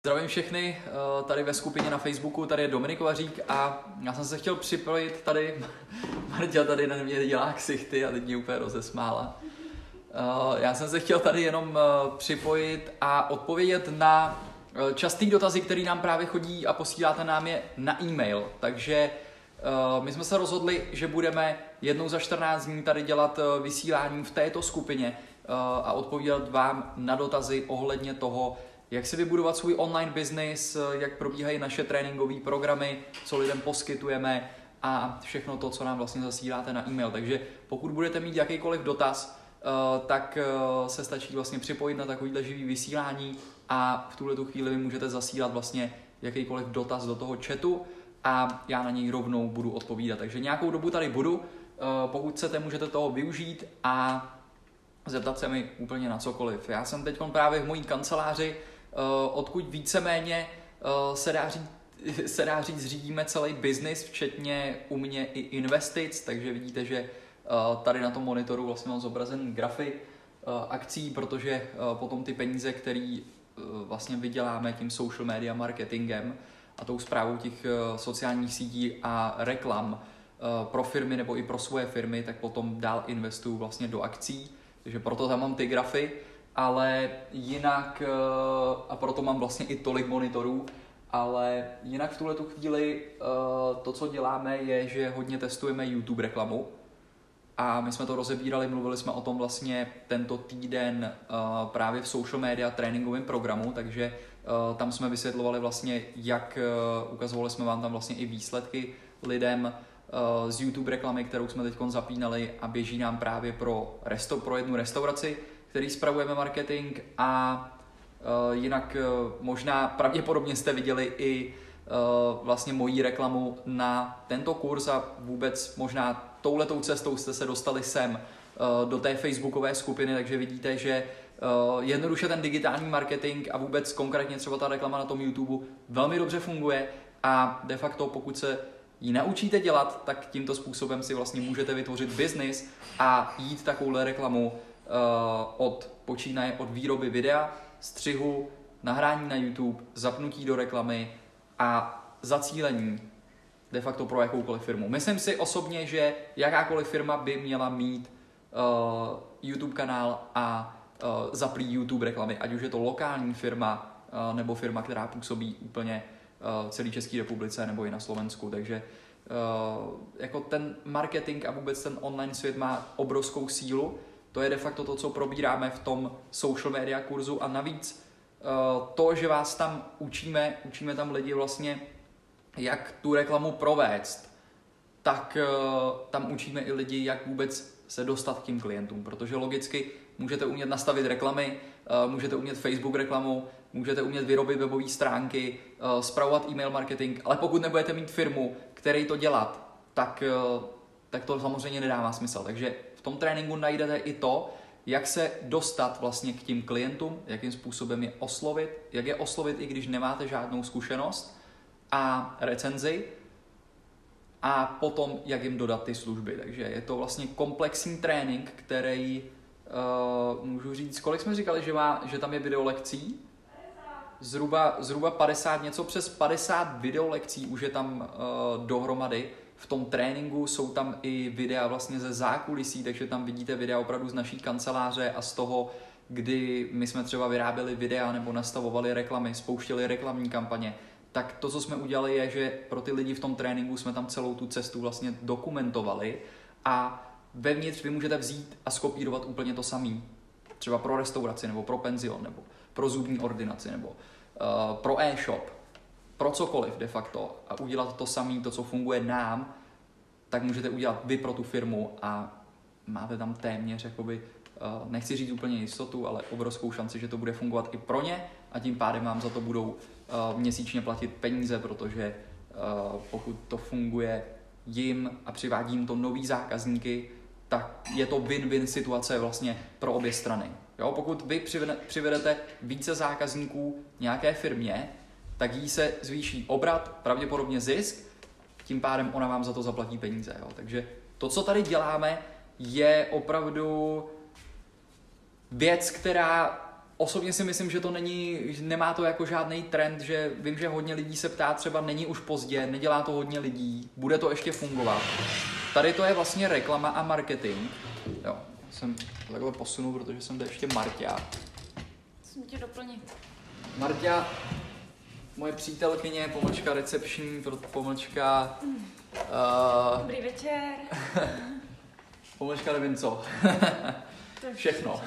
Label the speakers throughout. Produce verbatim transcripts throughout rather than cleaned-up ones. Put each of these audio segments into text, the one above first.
Speaker 1: Zdravím všechny, tady ve skupině na Facebooku, tady je Dominik Kovařík a já jsem se chtěl připojit tady, Marťa tady na mě dělá ksichty a teď mě úplně rozesmála. Já jsem se chtěl tady jenom připojit a odpovědět na častý dotazy, který nám právě chodí a posíláte nám je na e-mail. Takže my jsme se rozhodli, že budeme jednou za čtrnáct dní tady dělat vysílání v této skupině a odpovídat vám na dotazy ohledně toho, jak si vybudovat svůj online business, jak probíhají naše tréninkové programy, co lidem poskytujeme a všechno to, co nám vlastně zasíláte na e-mail. Takže pokud budete mít jakýkoliv dotaz, tak se stačí vlastně připojit na takovýhle živý vysílání a v tuhletu chvíli vy můžete zasílat vlastně jakýkoliv dotaz do toho chatu a já na něj rovnou budu odpovídat. Takže nějakou dobu tady budu, pokud chcete, můžete toho využít a zeptat se mi úplně na cokoliv. Já jsem teď právě v mojí kanceláři, odkud víceméně se dá říct, se dá říct, řídíme celý biznis, včetně u mě i investic, takže vidíte, že tady na tom monitoru vlastně mám zobrazený grafy akcí, protože potom ty peníze, které vlastně vyděláme tím social media marketingem a tou správou těch sociálních sítí a reklam pro firmy nebo i pro svoje firmy, tak potom dál investuju vlastně do akcí, takže proto tam mám ty grafy, ale jinak, a proto mám vlastně i tolik monitorů, ale jinak v tuhletu chvíli to, co děláme, je, že hodně testujeme YouTube reklamu a my jsme to rozebírali, mluvili jsme o tom vlastně tento týden právě v social media tréninkovém programu, takže tam jsme vysvětlovali vlastně, jak ukazovali jsme vám tam vlastně i výsledky lidem z YouTube reklamy, kterou jsme teď zapínali a běží nám právě pro, resto, pro jednu restauraci, který spravujeme marketing a uh, jinak uh, možná pravděpodobně jste viděli i uh, vlastně moji reklamu na tento kurz a vůbec možná touhletou cestou jste se dostali sem uh, do té facebookové skupiny, takže vidíte, že uh, jednoduše ten digitální marketing a vůbec konkrétně třeba ta reklama na tom YouTube velmi dobře funguje a de facto pokud se ji naučíte dělat, tak tímto způsobem si vlastně můžete vytvořit biznis a jít takovouhle reklamu od počínaje od výroby videa, střihu, nahrání na YouTube, zapnutí do reklamy a zacílení de facto pro jakoukoliv firmu. Myslím si osobně, že jakákoliv firma by měla mít uh, YouTube kanál a uh, zaplý YouTube reklamy, ať už je to lokální firma uh, nebo firma, která působí úplně uh, v celé České republice nebo i na Slovensku. Takže uh, jako ten marketing a vůbec ten online svět má obrovskou sílu. To je de facto to, co probíráme v tom social media kurzu a navíc to, že vás tam učíme, učíme tam lidi vlastně, jak tu reklamu provést, tak tam učíme i lidi, jak vůbec se dostat k tím klientům, protože logicky můžete umět nastavit reklamy, můžete umět Facebook reklamu, můžete umět vyrobit webové stránky, spravovat e-mail marketing, ale pokud nebudete mít firmu, který to dělat, tak, tak to samozřejmě nedává smysl. Takže v tom tréninku najdete i to, jak se dostat vlastně k tím klientům, jakým způsobem je oslovit, jak je oslovit, i když nemáte žádnou zkušenost a recenzi a potom, jak jim dodat ty služby. Takže je to vlastně komplexní trénink, který uh, můžu říct, kolik jsme říkali, že, má, že tam je videolekcí? Zhruba, zhruba padesát, něco přes padesát videolekcí už je tam uh, dohromady. V tom tréninku jsou tam i videa vlastně ze zákulisí, takže tam vidíte videa opravdu z naší kanceláře a z toho, kdy my jsme třeba vyráběli videa nebo nastavovali reklamy, spouštěli reklamní kampaně. Tak to, co jsme udělali, je, že pro ty lidi v tom tréninku jsme tam celou tu cestu vlastně dokumentovali a vevnitř vy můžete vzít a skopírovat úplně to samý. Třeba pro restauraci, nebo pro penzion, nebo pro zubní ordinaci, nebo uh, pro e-shop. Pro cokoliv de facto a udělat to samé, to, co funguje nám, tak můžete udělat vy pro tu firmu a máte tam téměř, jakoby, nechci říct úplně jistotu, ale obrovskou šanci, že to bude fungovat i pro ně a tím pádem vám za to budou měsíčně platit peníze, protože pokud to funguje jim a přivádí jim to nový zákazníky, tak je to win-win situace vlastně pro obě strany. Jo? Pokud vy přivedete více zákazníků nějaké firmě, tak jí se zvýší obrat, pravděpodobně zisk, tím pádem ona vám za to zaplatí peníze. Jo. Takže to, co tady děláme, je opravdu věc, která osobně si myslím, že to není, že nemá to jako žádný trend, že vím, že hodně lidí se ptá, třeba není už pozdě, nedělá to hodně lidí, bude to ještě fungovat. Tady to je vlastně reklama a marketing. Jo, jsem to takhle posunul, protože jsem tady ještě Marťa.
Speaker 2: Musím tě doplnit.
Speaker 1: Marťa, moje přítelkyně, pomlčka recepční, pomlčka... Uh,
Speaker 2: Dobrý večer.
Speaker 1: pomlčka nevím co. Všechno.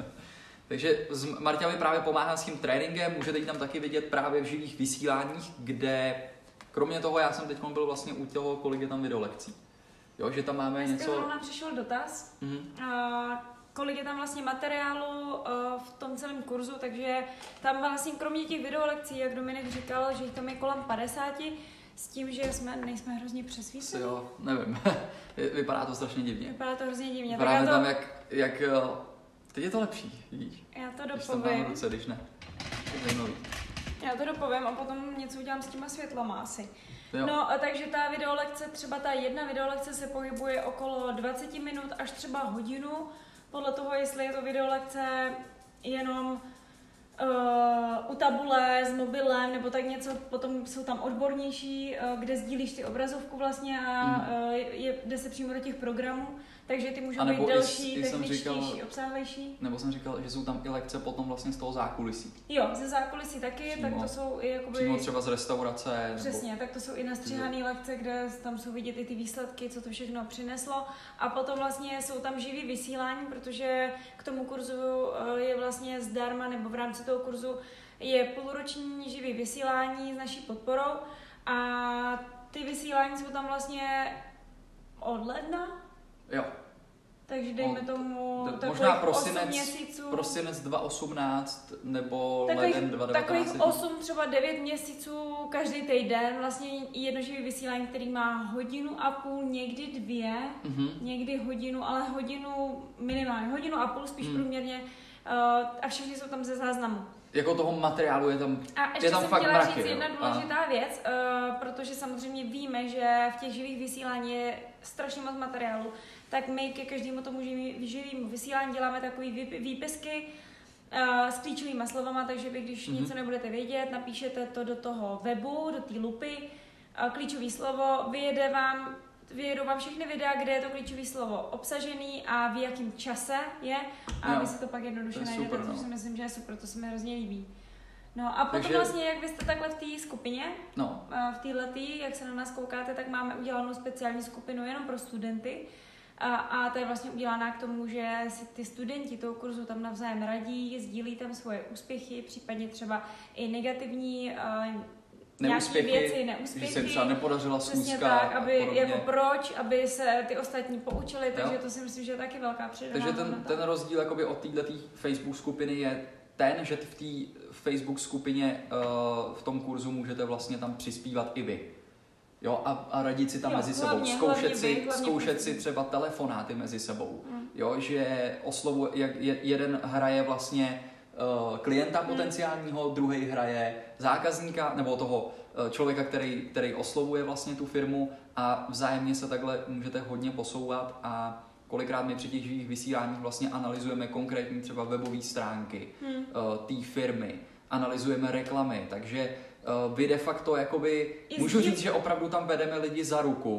Speaker 1: Takže Marťa mi právě pomáhá s tím tréninkem, můžete ji tam taky vidět právě v živých vysíláních, kde kromě toho já jsem teď byl vlastně u toho, kolik je tam videolekcí. Jo, že tam máme
Speaker 2: Dneska
Speaker 1: něco...
Speaker 2: Dneska nám přišel dotaz,
Speaker 1: mm-hmm.
Speaker 2: uh, kolik je tam vlastně materiálu uh, v tom celém kurzu, takže tam vlastně kromě těch videolekcí, jak Dominik říkal, že jich tam je kolem padesáti, s tím, že jsme, nejsme hrozně přesvícení.
Speaker 1: Jo, nevím. Vypadá to strašně divně.
Speaker 2: Vypadá to hrozně divně.
Speaker 1: Vypadá
Speaker 2: to...
Speaker 1: tam jak, jak... Teď je to lepší, vidíš?
Speaker 2: Já to
Speaker 1: když tam
Speaker 2: dopovím.
Speaker 1: mám ruce, když ne. Zajímavý.
Speaker 2: Já to dopovím a potom něco udělám s těma světlama asi.
Speaker 1: Jo.
Speaker 2: No, a takže ta videolekce, třeba ta jedna videolekce se pohybuje okolo dvacet minut až třeba hodinu, podle toho, jestli je to videolekce jenom uh, u tabule s mobilem nebo tak něco, potom jsou tam odbornější, uh, kde sdílíš ty obrazovku vlastně a
Speaker 1: mm.
Speaker 2: uh, je, jde se přímo do těch programů, takže ty můžou
Speaker 1: a
Speaker 2: být delší,
Speaker 1: i, i
Speaker 2: techničtější,
Speaker 1: říkal,
Speaker 2: obsáhlejší.
Speaker 1: Nebo jsem říkal, že jsou tam i lekce potom vlastně z toho zákulisí.
Speaker 2: Jo, ze zákulisí taky,
Speaker 1: Přímo,
Speaker 2: tak to jsou i jakoby...
Speaker 1: Přímo třeba z restaurace.
Speaker 2: Přesně,
Speaker 1: nebo...
Speaker 2: tak to jsou i nastříhané lekce, kde tam jsou vidět i ty výsledky, co to všechno přineslo. A potom vlastně jsou tam živý vysílání, protože k tomu kurzu je vlastně zdarma, nebo v rámci toho kurzu je půlroční živý vysílání s naší podporou. A ty vysílání jsou tam vlastně od ledna.
Speaker 1: Jo.
Speaker 2: Takže dejme tomu
Speaker 1: možná prosinec,
Speaker 2: osm měsíců.
Speaker 1: prosinec dva tisíce osmnáct nebo
Speaker 2: takových,
Speaker 1: leden dva tisíce devatenáct.
Speaker 2: Takových osm, třeba devět měsíců každý týden, vlastně jedno živý vysílání, který má hodinu a půl, někdy dvě, mm-hmm. někdy hodinu, ale hodinu minimálně, hodinu a půl spíš mm. průměrně uh, a všechny jsou tam ze záznamu.
Speaker 1: Jako toho materiálu je tam
Speaker 2: A ještě
Speaker 1: je tam
Speaker 2: jsem
Speaker 1: fakt
Speaker 2: chtěla
Speaker 1: mraky,
Speaker 2: říct jedna
Speaker 1: jo.
Speaker 2: důležitá a... věc, uh, protože samozřejmě víme, že v těch živých vysílání je strašně moc materiálu, tak my ke každému tomu živému vysílání děláme takové výpisky uh, s klíčovými slovama, takže vy, když mm-hmm. něco nebudete vědět, napíšete to do toho webu, do té lupy, uh, klíčové slovo, vyjede vám, vyjedou vám všechny videa, kde je to klíčové slovo obsažený a v jakém čase je a jo. Vy si to pak jednoduše najdete, což no. si myslím, že je super, to se mi hrozně líbí. No a potom takže... vlastně, jak vy jste takhle v té skupině,
Speaker 1: no.
Speaker 2: v té letý, jak se na nás koukáte, tak máme udělanou speciální skupinu jenom pro studenty. A, a to je vlastně udělaná k tomu, že si ty studenti toho kurzu tam navzájem radí, sdílí tam svoje úspěchy, případně třeba i negativní uh,
Speaker 1: neúspěchy,
Speaker 2: nějaké věci, neúspěchy.
Speaker 1: Že se třeba nepodařila schůzka
Speaker 2: tak, aby, jako proč, aby se ty ostatní poučili, takže jo. To si myslím, že je taky velká přidaná
Speaker 1: hodnota. Takže ten, ten rozdíl jakoby od této Facebook skupiny je ten, že v té Facebook skupině uh, v tom kurzu můžete vlastně tam přispívat i vy. Jo, a, a radit si tam jo, mezi sebou, hlavně, zkoušet, hlavně si, vy, zkoušet si třeba telefonáty mezi sebou, mm. jo, že oslovu, jak jeden hraje vlastně uh, klienta mm. potenciálního, druhý hraje zákazníka, nebo toho uh, člověka, který, který oslovuje vlastně tu firmu a vzájemně se takhle můžete hodně posouvat a kolikrát my při těch živých vysíláních vlastně analyzujeme konkrétní třeba webové stránky mm. uh, té firmy, analyzujeme reklamy, takže Uh, vy de facto jakoby, můžu říct, že opravdu tam vedeme lidi za ruku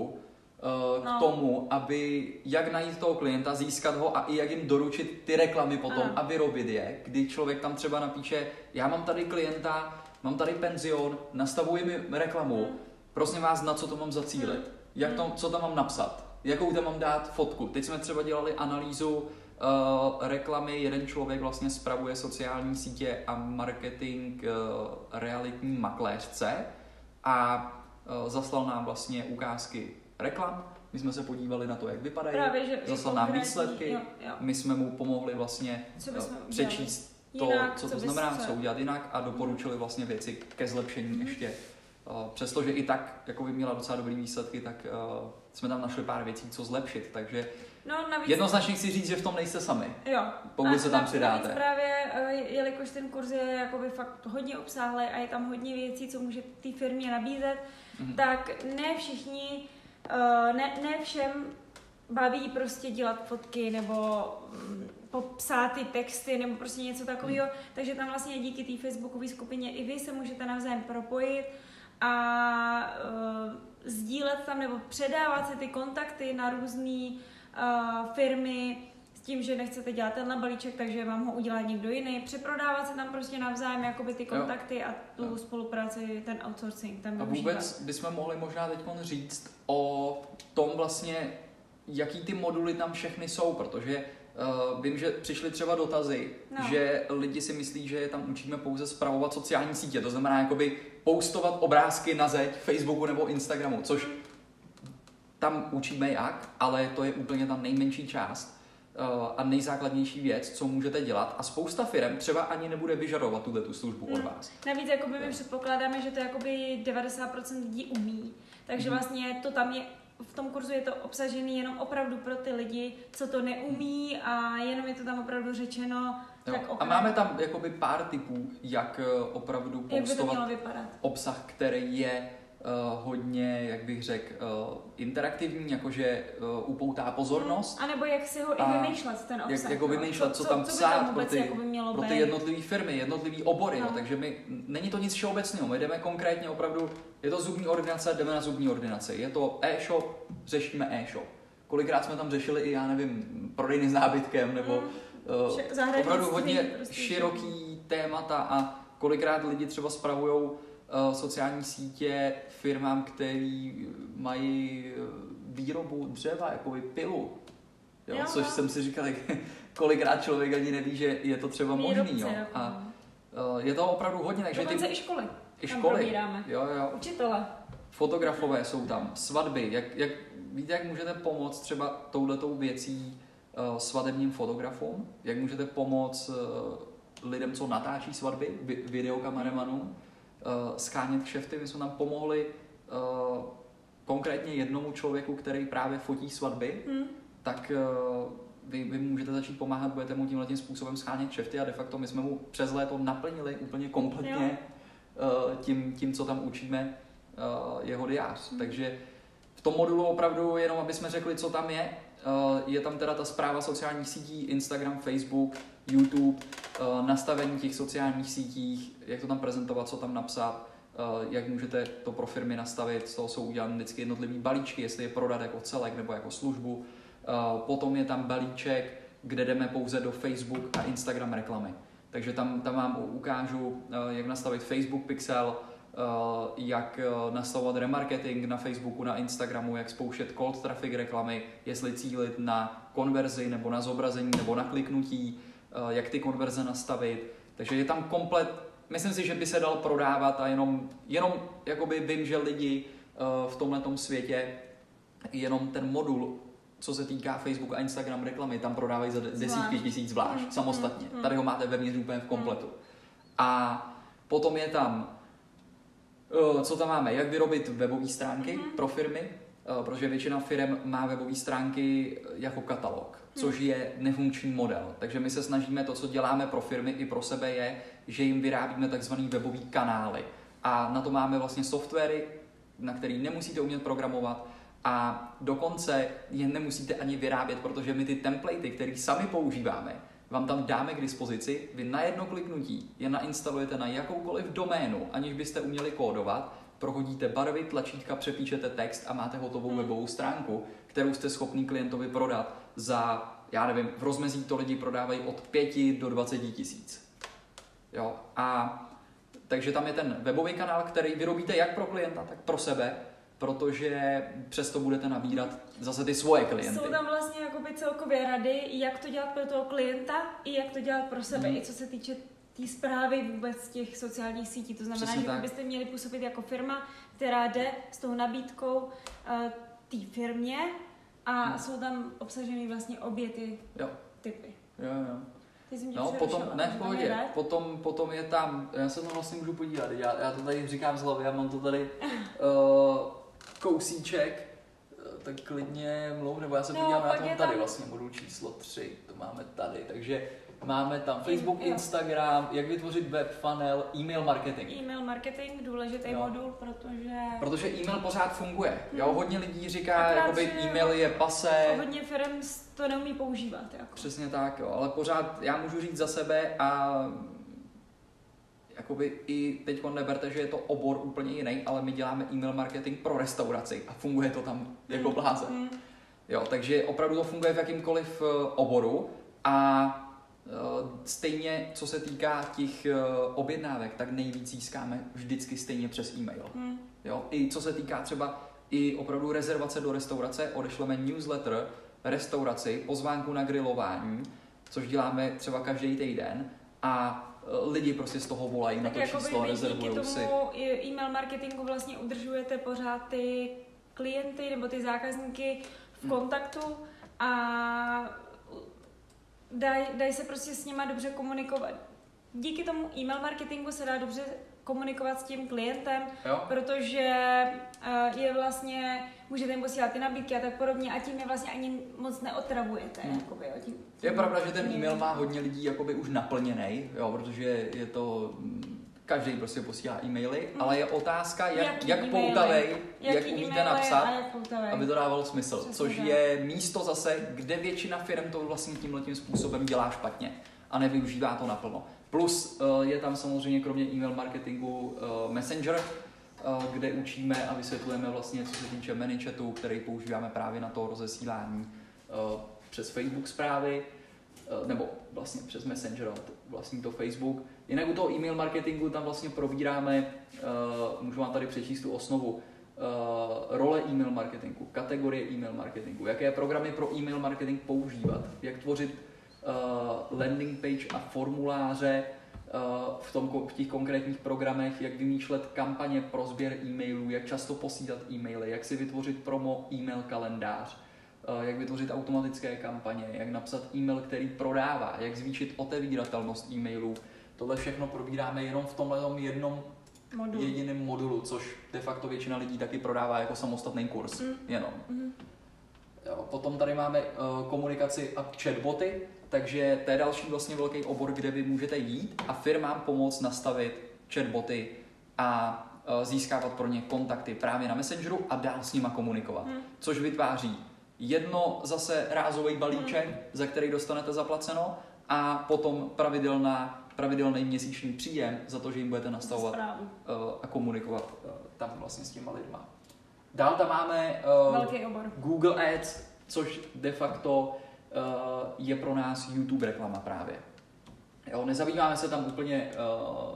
Speaker 1: uh, no. k tomu, aby jak najít toho klienta, získat ho a i jak jim doručit ty reklamy potom ano. a vyrobit je, kdy člověk tam třeba napíše, já mám tady klienta, mám tady penzion, nastavuji mi reklamu, hmm. prosím vás, na co to mám zacílit, hmm. jak to, co tam mám napsat, jakou tam mám dát fotku. Teď jsme třeba dělali analýzu Uh, reklamy, jeden člověk vlastně spravuje sociální sítě a marketing uh, realitní makléřce a uh, zaslal nám vlastně ukázky reklam. My jsme se podívali na to, jak vypadají, Právě, že zaslal nám výsledky, jo, jo. My jsme mu pomohli vlastně uh, přečíst to, jinak, co to znamená, co udělat jinak a doporučili vlastně věci ke zlepšení mm. ještě. Uh, přestože i tak, jako by měla docela dobrý výsledky, tak uh, jsme tam našli pár věcí, co zlepšit, takže
Speaker 2: no, navíc...
Speaker 1: jednoznačně chci říct, že v tom nejste sami,
Speaker 2: jo.
Speaker 1: pokud a se tam přidáte.
Speaker 2: Navíc právě, jelikož ten kurz je jakoby fakt hodně obsáhlý a je tam hodně věcí, co může té firmě nabízet, mm-hmm. tak ne všichni, ne, ne všem baví prostě dělat fotky nebo popsat ty texty nebo prostě něco takového, hmm. takže tam vlastně díky té facebookové skupině i vy se můžete navzájem propojit a uh, sdílet tam nebo předávat si ty kontakty na různé uh, firmy s tím, že nechcete dělat tenhle balíček, takže vám ho udělá někdo jiný. Přeprodávat si tam prostě navzájem jakoby ty kontakty jo. a tu jo. spolupráci, ten outsourcing tam využívat.
Speaker 1: A vůbec bychom mohli možná teď říct o tom vlastně, jaký ty moduly tam všechny jsou, protože Uh, vím, že přišly třeba dotazy, no. že lidi si myslí, že tam učíme pouze spravovat sociální sítě, to znamená jakoby postovat obrázky na zeď Facebooku nebo Instagramu, což tam učíme jak, ale to je úplně ta nejmenší část uh, a nejzákladnější věc, co můžete dělat a spousta firem třeba ani nebude vyžadovat tuhle tu službu hmm. od vás.
Speaker 2: Navíc jakoby my předpokládáme, že to jakoby devadesát procent lidí umí, takže hmm. vlastně to tam je v tom kurzu je to obsažený jenom opravdu pro ty lidi, co to neumí a jenom je to tam opravdu řečeno. Tak
Speaker 1: a máme tam jakoby pár tipů, jak opravdu postovat obsah, který je uh, hodně, jak bych řekl, uh, interaktivní, jakože uh, upoutá pozornost.
Speaker 2: A nebo jak si ho
Speaker 1: a
Speaker 2: i vymýšlet, ten obsah.
Speaker 1: Jak, jako vymýšlet, co, co tam
Speaker 2: co
Speaker 1: psát
Speaker 2: tam
Speaker 1: pro ty, pro ty jednotlivé firmy, jednotlivé obory. No. No, takže my, není to nic všeobecného, my jdeme konkrétně opravdu, je to zubní ordinace, jdeme na zubní ordinaci. Je to e-shop, řešíme e-shop. Kolikrát jsme tam řešili i, já nevím, prodejny s nábytkem, nebo mm. uh, opravdu hodně prostě široký témata a kolikrát lidi třeba spravujou uh, sociální sítě firmám, který mají výrobu dřeva, jako pilu. Jo? Jo, což no. jsem si říkal, kolikrát člověk ani neví, že je to třeba možný. Jo? A uh, je to opravdu hodně. Takže
Speaker 2: dokonce
Speaker 1: ty...
Speaker 2: i školy.
Speaker 1: I školy.
Speaker 2: Jo, jo. Učitele.
Speaker 1: Fotografové jsou tam, svatby. Jak, jak, víte, jak můžete pomoct třeba touhletou věcí uh, svatebním fotografům? Jak můžete pomoct uh, lidem, co natáčí svatby, vi- videokameramanům, uh, schánět kšefty? My jsme tam pomohli uh, konkrétně jednomu člověku, který právě fotí svatby, hmm. tak uh, vy, vy můžete začít pomáhat, budete mu tímhletím způsobem schánět kšefty a de facto my jsme mu přes léto naplnili úplně kompletně uh, tím, tím, co tam učíme uh, jeho diář. Hmm. Takže v tom modulu opravdu, jenom aby jsme řekli, co tam je, uh, je tam teda ta správa sociálních sítí, Instagram, Facebook, YouTube, uh, nastavení těch sociálních sítích, jak to tam prezentovat, co tam napsat, uh, jak můžete to pro firmy nastavit, z toho jsou udělány vždycky jednotlivý balíčky, jestli je prodat jako celek nebo jako službu. Uh, potom je tam balíček, kde jdeme pouze do Facebook a Instagram reklamy. Takže tam, tam vám ukážu, uh, jak nastavit Facebook pixel, Uh, jak uh, nastavovat remarketing na Facebooku, na Instagramu, jak spouštět cold traffic reklamy, jestli cílit na konverzi nebo na zobrazení nebo na kliknutí, uh, jak ty konverze nastavit. Takže je tam komplet, myslím si, že by se dal prodávat a jenom, jenom jakoby vím, že lidi uh, v tomhletom světě jenom ten modul, co se týká Facebook a Instagram reklamy, tam prodávají za desítky tisíc zvlášť, mm, samostatně. Mm, mm. Tady ho máte vevnitř úplně v kompletu. Mm. A potom je tam co tam máme? Jak vyrobit webové stránky mm-hmm. pro firmy? Protože většina firm má webové stránky jako katalog, což je nefunkční model. Takže my se snažíme, to, co děláme pro firmy i pro sebe, je, že jim vyrábíme takzvaný webový kanály. A na to máme vlastně softwary, na který nemusíte umět programovat a dokonce je nemusíte ani vyrábět, protože my ty templatey, které sami používáme, vám tam dáme k dispozici, vy na jedno kliknutí je nainstalujete na jakoukoliv doménu, aniž byste uměli kódovat, prohodíte barvy, tlačítka, přepíšete text a máte hotovou webovou stránku, kterou jste schopný klientovi prodat za, já nevím, v rozmezí to lidi prodávají od pěti do dvaceti tisíc. Jo, a takže tam je ten webový kanál, který vyrobíte jak pro klienta, tak pro sebe, protože přesto budete nabírat zase ty svoje klienty.
Speaker 2: Jsou tam vlastně jakoby celkově rady, jak to dělat pro toho klienta i jak to dělat pro sebe, hmm. i co se týče té tý zprávy vůbec těch sociálních sítí. To znamená, přesně že tak. byste měli působit jako firma, která jde s tou nabídkou uh, té firmě a hmm. jsou tam obsaženy vlastně obě ty jo. typy.
Speaker 1: Jo, jo. No, potom, ne, v pohodě, potom, potom je tam, já se to vlastně můžu podívat, já, já to tady říkám z hlavy, já mám to tady uh, kousíček, tak klidně mluv, nebo já se podívám, no, já to mám tady tam vlastně modul číslo tři, to máme tady, takže máme tam Facebook,
Speaker 2: Jo.
Speaker 1: Instagram, jak vytvořit web funnel, e-mail marketing.
Speaker 2: E-mail marketing, důležitý
Speaker 1: Jo.
Speaker 2: modul, protože...
Speaker 1: Protože e-mail pořád funguje. Jo,
Speaker 2: Hmm.
Speaker 1: hodně lidí říká,
Speaker 2: Akorát,
Speaker 1: jakoby
Speaker 2: že
Speaker 1: e-mail je pasé.
Speaker 2: hodně firm to neumí používat. Jako.
Speaker 1: Přesně tak, jo, ale pořád já můžu říct za sebe a jakoby i teď neberte, že je to obor úplně jiný, ale my děláme e-mail marketing pro restauraci a funguje to tam jako blázen.
Speaker 2: Mm.
Speaker 1: Jo, takže opravdu to funguje v jakýmkoliv uh, oboru a uh, stejně, co se týká těch uh, objednávek, tak nejvíc získáme vždycky stejně přes e-mail.
Speaker 2: Mm.
Speaker 1: Jo, i co se týká třeba i opravdu rezervace do restaurace, odešleme newsletter restauraci, pozvánku na grilování, což děláme třeba každý týden a uh, lidi prostě z toho volají na to číslo, rezervují si.
Speaker 2: Díky tomu e-mail marketingu vlastně udržujete pořád ty klienty nebo ty zákazníky v kontaktu a dají daj se prostě s nima dobře komunikovat. Díky tomu e-mail marketingu se dá dobře komunikovat s tím klientem,
Speaker 1: Jo?
Speaker 2: protože uh, je vlastně, můžete jim posílat ty nabídky a tak podobně a tím je vlastně ani moc neotravujete.
Speaker 1: Hmm.
Speaker 2: Jakoby, jo, tím, tím,
Speaker 1: Je pravda, že ten e-mail má hodně lidí jakoby už naplněný, jo, protože je to, každý prostě posílá e-maily,
Speaker 2: Hmm.
Speaker 1: ale je otázka, jak,
Speaker 2: Jaký
Speaker 1: jak
Speaker 2: e-maily?
Speaker 1: poutavej, jak
Speaker 2: Jaký
Speaker 1: umíte
Speaker 2: e-maily
Speaker 1: napsat,
Speaker 2: a jak poutavej.
Speaker 1: aby to dávalo smysl,
Speaker 2: Přesně
Speaker 1: což
Speaker 2: tak.
Speaker 1: je místo zase, kde většina firm to vlastně tímhletím způsobem dělá špatně a nevyužívá to naplno. Plus uh, je tam samozřejmě kromě e-mail marketingu uh, Messenger, uh, kde učíme a vysvětlujeme vlastně, co se týče ManyChatu, který používáme právě na to rozesílání uh, přes Facebook zprávy, uh, nebo vlastně přes Messenger, vlastně to Facebook. Jinak u toho e-mail marketingu tam vlastně probíráme, uh, můžu vám tady přečíst tu osnovu, uh, role e-mail marketingu, kategorie e-mail marketingu, jaké programy pro e-mail marketing používat, jak tvořit uh, landing page a formuláře uh, v, tom, v těch konkrétních programech, jak vymýšlet kampaně pro sběr e-mailů, jak často posílat e-maily, jak si vytvořit promo e-mail kalendář, uh, jak vytvořit automatické kampaně, jak napsat e-mail, který prodává, jak zvýšit otevíratelnost e-mailů. Tohle všechno probíráme jenom v tomhle jednom
Speaker 2: Modul.
Speaker 1: jediném modulu, což de facto většina lidí taky prodává jako samostatný kurz.
Speaker 2: Mm.
Speaker 1: Jenom.
Speaker 2: Mm.
Speaker 1: Jo, potom tady máme uh, komunikaci a chatboty, takže to je další vlastně velký obor, kde vy můžete jít a firmám pomoct nastavit chatboty a uh, získávat pro ně kontakty právě na Messengeru a dál s nima komunikovat.
Speaker 2: Mm.
Speaker 1: Což vytváří jedno zase rázový balíček, mm. za který dostanete zaplaceno a potom pravidelná, pravidelný měsíční příjem za to, že jim budete nastavovat uh, a komunikovat uh, tam vlastně s těma lidma. Dál tam máme uh,
Speaker 2: Velký obor.
Speaker 1: Google Ads, což de facto uh, je pro nás YouTube reklama právě. Jo, nezabýváme se tam úplně uh,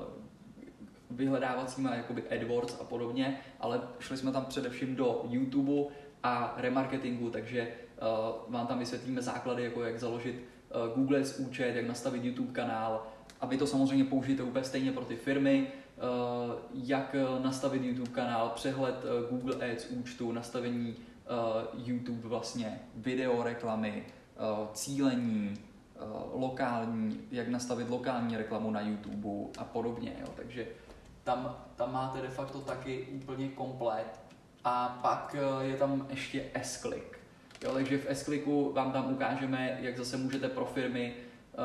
Speaker 1: vyhledávacíma jakoby AdWords a podobně, ale šli jsme tam především do YouTube a remarketingu, takže uh, vám tam vysvětlíme základy, jako jak založit uh, Google Ads účet, jak nastavit YouTube kanál, a vy to samozřejmě použijete úplně stejně pro ty firmy, uh, jak nastavit YouTube kanál, přehled uh, Google Ads účtu, nastavení uh, YouTube vlastně, video reklamy, uh, cílení, uh, lokální, jak nastavit lokální reklamu na YouTube a podobně, jo. Takže tam, tam máte de facto taky úplně komplet. A pak uh, je tam ještě S-Click. Jo, takže v S-Clicku vám tam ukážeme, jak zase můžete pro firmy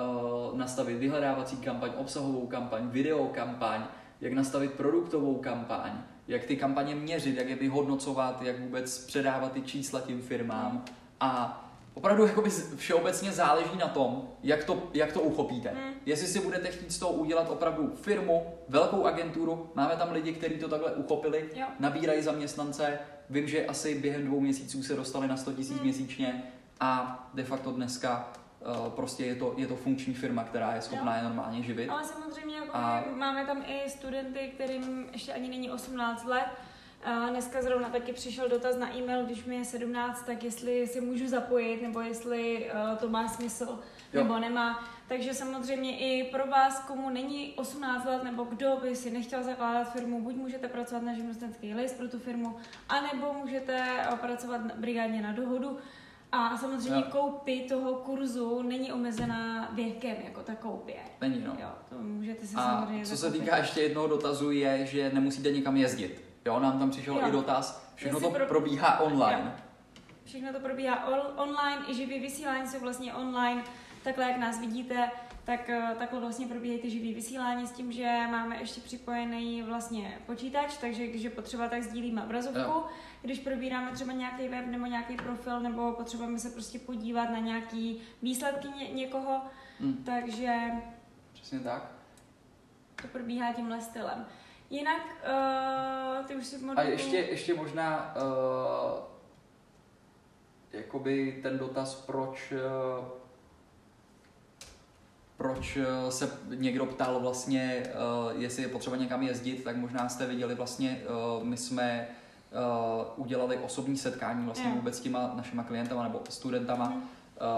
Speaker 1: uh, nastavit vyhledávací kampaň, obsahovou kampaň, videokampaň, jak nastavit produktovou kampaň, jak ty kampaně měřit, jak je vyhodnocovat, jak vůbec předávat ty čísla tím firmám. A opravdu jakoby všeobecně záleží na tom, jak to, jak to uchopíte.
Speaker 2: Mm.
Speaker 1: Jestli si budete chtít z toho udělat opravdu firmu, velkou agenturu, máme tam lidi, kteří to takhle uchopili,
Speaker 2: Jo.
Speaker 1: nabírají zaměstnance, vím, že asi během dvou měsíců se dostali na sto tisíc
Speaker 2: Mm.
Speaker 1: měsíčně a de facto dneska uh, prostě je to, je to funkční firma, která je schopná je normálně živit.
Speaker 2: Ale samozřejmě jako
Speaker 1: A-
Speaker 2: máme tam i studenty, kterým ještě ani není osmnáct let. A dneska zrovna taky přišel dotaz na e-mail, když mi je sedmnáct, tak jestli si můžu zapojit, nebo jestli uh, to má smysl,
Speaker 1: Jo.
Speaker 2: nebo nemá. Takže samozřejmě i pro vás, komu není osmnáct let, nebo kdo by si nechtěl zakládat firmu, buď můžete pracovat na živnostenský list pro tu firmu, anebo můžete uh, pracovat na- brigádně na dohodu. A samozřejmě
Speaker 1: Jo.
Speaker 2: koupy toho kurzu není omezená věkem, jako ta koupě.
Speaker 1: Není, no.
Speaker 2: Jo, to můžete si
Speaker 1: A
Speaker 2: samozřejmě
Speaker 1: co se
Speaker 2: zakoupit.
Speaker 1: týká ještě jednoho dotazu je, že nemusíte nikam jezdit. Jo, nám tam přišel
Speaker 2: Jo.
Speaker 1: i dotaz, všechno
Speaker 2: Jestli
Speaker 1: to
Speaker 2: pro-
Speaker 1: probíhá online.
Speaker 2: Jo. Všechno to probíhá on- online, i živý vysílání jsou vlastně online, takhle jak nás vidíte, tak takhle vlastně probíhají ty živý vysílání s tím, že máme ještě připojený vlastně počítač, takže když je potřeba, tak sdílíme obrazovku. Jo. Když probíráme třeba nějaký web nebo nějaký profil, nebo potřebujeme se prostě podívat na nějaký výsledky ně- někoho, hmm. takže...
Speaker 1: Přesně tak.
Speaker 2: To probíhá tímhle stylem. Jinak, uh, ty už si v modelu...
Speaker 1: A ještě, ještě možná uh, jakoby ten dotaz, proč uh, proč se někdo ptal vlastně, uh, jestli je potřeba někam jezdit, tak možná jste viděli vlastně, uh, my jsme uh, udělali osobní setkání vlastně vůbec s těma našima klientama nebo studentama mm. uh,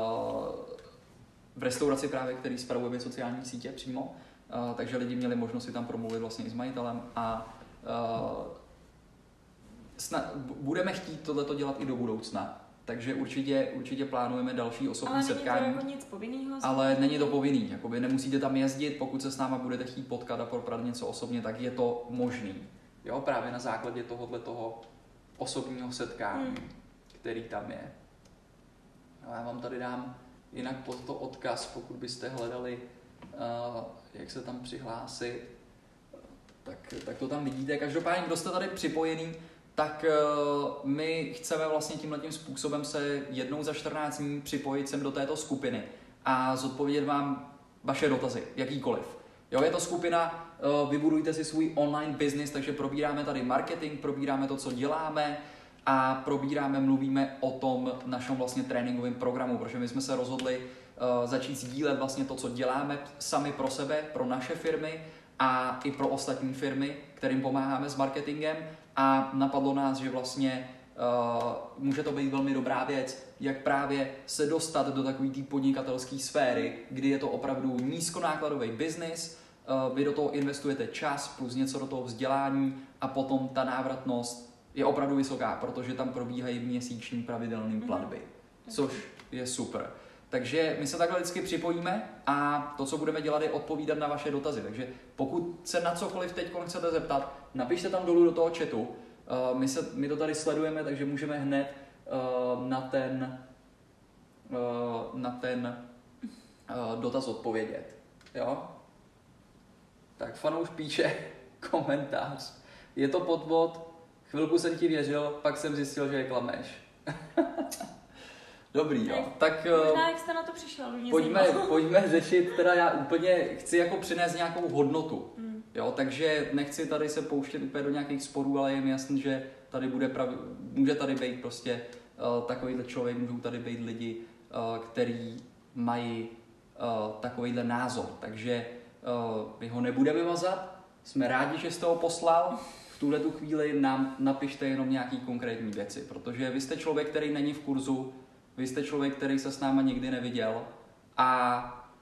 Speaker 1: v restauraci právě, který spravuje sociální sítě přímo, uh, takže lidi měli možnost si tam promluvit vlastně i s majitelem a uh, snad, budeme chtít tohleto dělat i do budoucna. Takže určitě, určitě plánujeme další osobní
Speaker 2: ale
Speaker 1: setkání.
Speaker 2: Ale není to jako nic povinnýho?
Speaker 1: Ale není to povinný. Jakoby nemusíte tam jezdit, pokud se s náma budete chtít potkat a proprat něco osobně, tak je to možný. Jo, právě na základě tohohle toho osobního setkání, hmm. který tam je. No, já vám tady dám jinak pod to odkaz, pokud byste hledali, uh, jak se tam přihlásit, tak, tak to tam vidíte. Každopádně, kdo jste tady připojený, tak uh, my chceme vlastně tímhletím způsobem se jednou za čtrnáct dní připojit sem do této skupiny a zodpovědět vám vaše dotazy, jakýkoliv. Jo, je to skupina, uh, vybudujte si svůj online business, takže probíráme tady marketing, probíráme to, co děláme a probíráme, mluvíme o tom našem vlastně tréninkovém programu, protože my jsme se rozhodli uh, začít sdílet vlastně to, co děláme sami pro sebe, pro naše firmy a i pro ostatní firmy, kterým pomáháme s marketingem. A napadlo nás, že vlastně uh, může to být velmi dobrá věc, jak právě se dostat do takové té podnikatelské sféry, kdy je to opravdu nízkonákladový biznis, uh, vy do toho investujete čas plus něco do toho vzdělání a potom ta návratnost je opravdu vysoká, protože tam probíhají měsíční pravidelné platby, mm-hmm. což je super. Takže my se takhle vždycky připojíme a to, co budeme dělat, je odpovídat na vaše dotazy. Takže pokud se na cokoliv teď chcete zeptat, napište tam dolů do toho chatu. Uh, my, se, my to tady sledujeme, takže můžeme hned uh, na ten, uh, na ten uh, dotaz odpovědět. Jo? Tak fanouš píše komentář. Je to podvod, chvilku jsem ti věřil, pak jsem zjistil, že je klameš. Dobrý, jo. Tak
Speaker 2: možná, jak jste na to přišel,
Speaker 1: pojďme, pojďme řešit, teda já úplně chci jako přinést nějakou hodnotu, hmm. jo, takže nechci tady se pouštět úplně do nějakých sporů, ale je mi jasný, že tady bude pravi, může tady být prostě uh, takovýhle člověk, můžou tady být lidi, uh, který mají uh, takovýhle názor, takže uh, my ho nebudeme vymazat, jsme rádi, že jste ho poslal, v tuhle tu chvíli nám napište jenom nějaký konkrétní věci, protože vy jste člověk, který není v kurzu, vy jste člověk, který se s náma nikdy neviděl a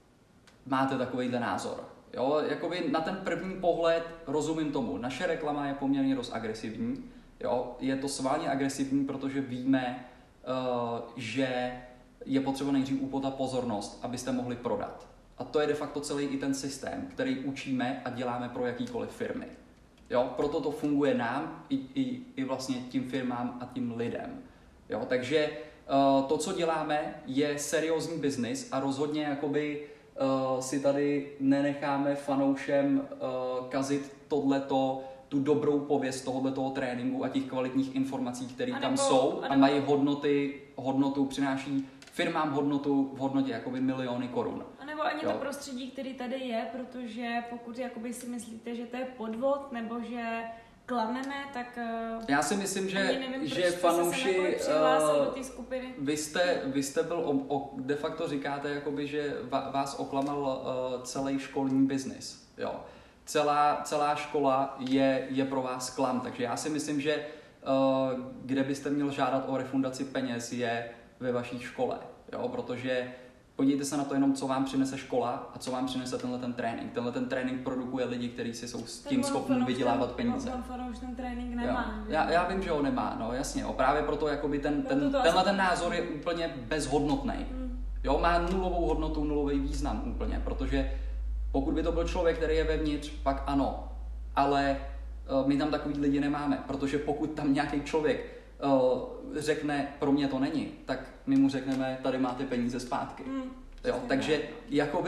Speaker 1: máte takovýhle názor. Jo, jakoby na ten první pohled rozumím tomu. Naše reklama je poměrně dost agresivní. Jo, je to sválně agresivní, protože víme, uh, že je potřeba nejdřív upotat pozornost, abyste mohli prodat. A to je de facto celý i ten systém, který učíme a děláme pro jakýkoliv firmy. Jo, proto to funguje nám i, i, i vlastně tím firmám a tím lidem. Jo, takže Uh, to, co děláme, je seriózní biznis a rozhodně jakoby uh, si tady nenecháme fanoušem uh, kazit tohleto, tu dobrou pověst tohoto tréninku a těch kvalitních informací, které tam jsou a, a mají hodnoty, hodnotu, přináší firmám hodnotu v hodnotě jakoby miliony korun.
Speaker 2: A nebo ani jo. To prostředí, který tady je, protože pokud jakoby si myslíte, že to je podvod nebo že klameme, tak
Speaker 1: já si myslím, že,
Speaker 2: nevím,
Speaker 1: že fanouši,
Speaker 2: uh, do té skupiny.
Speaker 1: Vy jste, vy jste byl, o, o, de facto říkáte, jakoby, že vás oklamal uh, celý školní biznis. Jo. Celá, celá škola je, je pro vás klam, takže já si myslím, že uh, kde byste měl žádat o refundaci peněz je ve vaší škole, jo, protože podívejte se na to jenom, co vám přinese škola a co vám přinese tenhle ten trénink. Tenhle ten trénink produkuje lidi, kteří si jsou s tím schopni vydělávat ten, peníze.
Speaker 2: On už ten trénink nemá.
Speaker 1: Já, já vím, že ho nemá, no jasně. O, právě proto jakoby ten, ten, to to tenhle ten názor je úplně bezhodnotný. Hmm. Jo, má nulovou hodnotu, nulový význam úplně, protože pokud by to byl člověk, který je vevnitř, pak ano. Ale uh, my tam takový lidi nemáme, protože pokud tam nějaký člověk uh, řekne, pro mě to není, tak my mu řekneme, tady máte peníze zpátky. Hmm. Jo, takže jakoby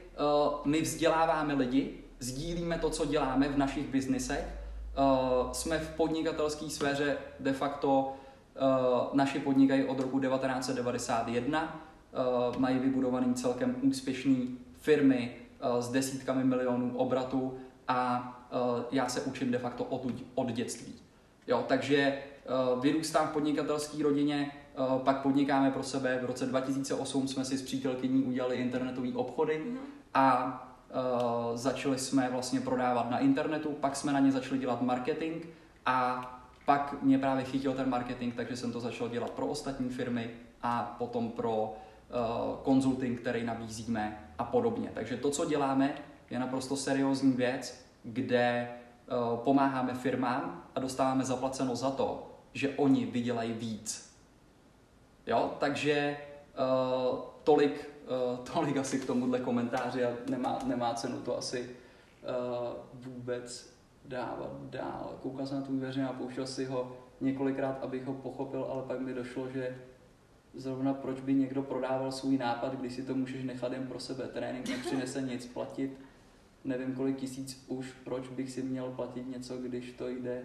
Speaker 1: uh, my vzděláváme lidi, sdílíme to, co děláme v našich biznisech, uh, jsme v podnikatelské sféře de facto, uh, naši podnikají od roku devatenáct set devadesát jedna, uh, mají vybudovaný celkem úspěšný firmy uh, s desítkami milionů obratů a uh, já se učím de facto od, od dětství. Jo, takže uh, vyrůstám v podnikatelské rodině, uh, pak podnikáme pro sebe. V roce dva tisíce osm jsme si s přítelkyní udělali internetové obchody mm. a uh, začali jsme vlastně prodávat na internetu, pak jsme na ně začali dělat marketing a pak mě právě chytil ten marketing, takže jsem to začal dělat pro ostatní firmy a potom pro uh, konzulting, který nabízíme a podobně. Takže to, co děláme, je naprosto seriózní věc, kde uh, pomáháme firmám a dostáváme zaplaceno za to, že oni vydělají víc. Jo? Takže uh, tolik, uh, tolik asi k tomuhle komentáři a nemá, nemá cenu to asi uh, vůbec dávat dál. Koukal jsem na tu veřejně a pouštěl si ho několikrát, abych ho pochopil, ale pak mi došlo, že zrovna proč by někdo prodával svůj nápad, když si to můžeš nechat jen pro sebe. Trénink nepřinese nic, platit nevím kolik tisíc už, proč bych si měl platit něco, když to jde.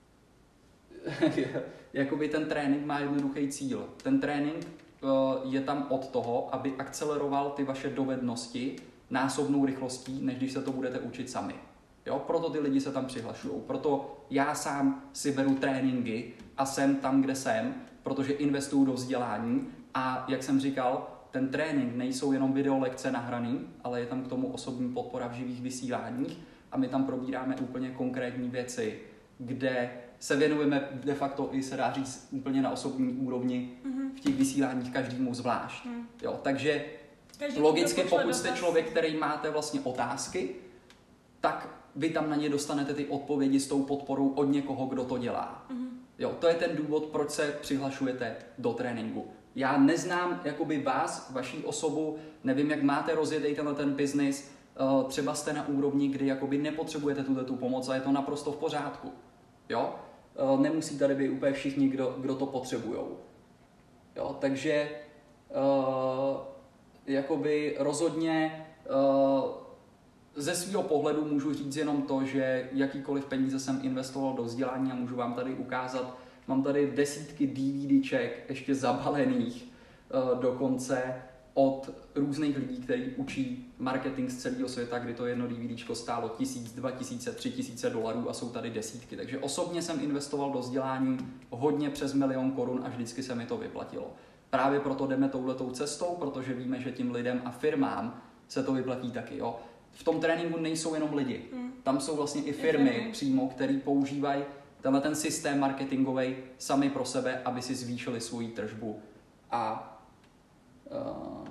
Speaker 1: Jakoby ten trénink má jednoduchý cíl. Ten trénink uh, je tam od toho, aby akceleroval ty vaše dovednosti násobnou rychlostí, než když se to budete učit sami. Jo? Proto ty lidi se tam přihlašují. Proto já sám si beru tréninky a jsem tam, kde jsem, protože investuju do vzdělání a jak jsem říkal, ten trénink nejsou jenom videolekce nahraný, ale je tam k tomu osobní podpora v živých vysíláních a my tam probíráme úplně konkrétní věci, kde se věnujeme de facto i se dá říct úplně na osobní úrovni mm-hmm. v těch vysíláních každému zvlášť. Mm. Jo, takže každý logicky, pokud jste člověk, který máte vlastně otázky, tak vy tam na ně dostanete ty odpovědi s tou podporou od někoho, kdo to dělá. Mm-hmm. Jo, to je ten důvod, proč se přihlašujete do tréninku. Já neznám jakoby vás, vaší osobu, nevím, jak máte rozjetý tenhle ten biznis, třeba jste na úrovni, kdy jakoby nepotřebujete tuto tu pomoc a je to naprosto v pořádku. Jo? Nemusí tady být úplně všichni, kdo, kdo to potřebujou. Jo? Takže uh, jakoby rozhodně uh, ze svého pohledu můžu říct jenom to, že jakýkoliv peníze jsem investoval do vzdělání a můžu vám tady ukázat. Mám tady desítky DVDček ještě zabalených uh, dokonce od různých lidí, kteří učí marketing z celého světa, kdy to jedno DVDčko stálo tisíc, dva tisíce, tři tisíce dolarů a jsou tady desítky. Takže osobně jsem investoval do vzdělání hodně přes milion korun a vždycky se mi to vyplatilo. Právě proto jdeme touhletou cestou, protože víme, že tím lidem a firmám se to vyplatí taky. Jo. V tom tréninku nejsou jenom lidi. Hmm. Tam jsou vlastně i firmy přímo, které používají tenhle ten systém marketingový sami pro sebe, aby si zvýšili svoji tržbu a uh,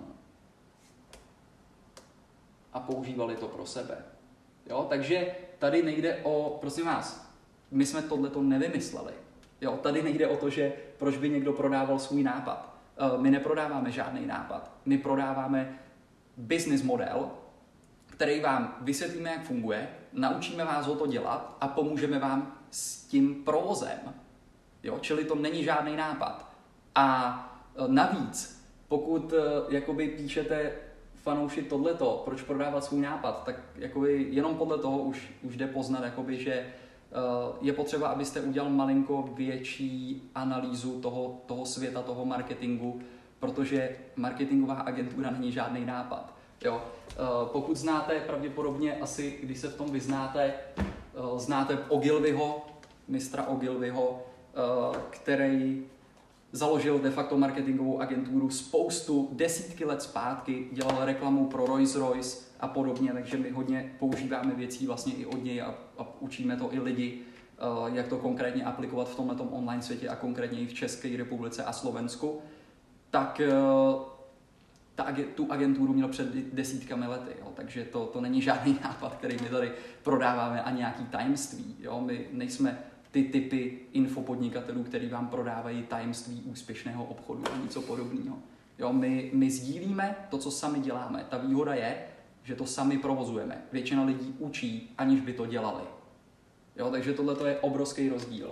Speaker 1: a používali to pro sebe. Jo? Takže tady nejde o, prosím vás, my jsme tohleto nevymysleli. Jo? Tady nejde o to, že proč by někdo prodával svůj nápad. Uh, my neprodáváme žádný nápad. My prodáváme business model, který vám vysvětlíme, jak funguje, naučíme vás ho to dělat a pomůžeme vám s tím provozem. Jo? Čili to není žádný nápad. A navíc, pokud jakoby píšete fanoušit tohleto, proč prodávat svůj nápad, tak jakoby jenom podle toho už, už jde poznat, jakoby, že uh, je potřeba, abyste udělal malinko větší analýzu toho, toho světa, toho marketingu, protože marketingová agentura není žádný nápad. Jo? Uh, pokud znáte, pravděpodobně asi, když se v tom vyznáte, uh, znáte Ogilvyho, mistra Ogilvyho, uh, který založil de facto marketingovou agenturu spoustu desítky let zpátky, dělal reklamu pro Rolls-Royce a podobně, takže my hodně používáme věcí vlastně i od něj a, a učíme to i lidi, uh, jak to konkrétně aplikovat v tomhletom online světě a konkrétně i v České republice a Slovensku. Tak uh, ta, tu agenturu měl před desítkami lety, jo, takže to, to není žádný nápad, který my tady prodáváme a nějaký tajemství. Jo. My nejsme ty typy infopodnikatelů, který vám prodávají tajemství úspěšného obchodu a něco podobného. Jo, my, my sdílíme to, co sami děláme. Ta výhoda je, že to sami provozujeme. Většina lidí učí, aniž by to dělali. Jo, takže tohle je obrovský rozdíl.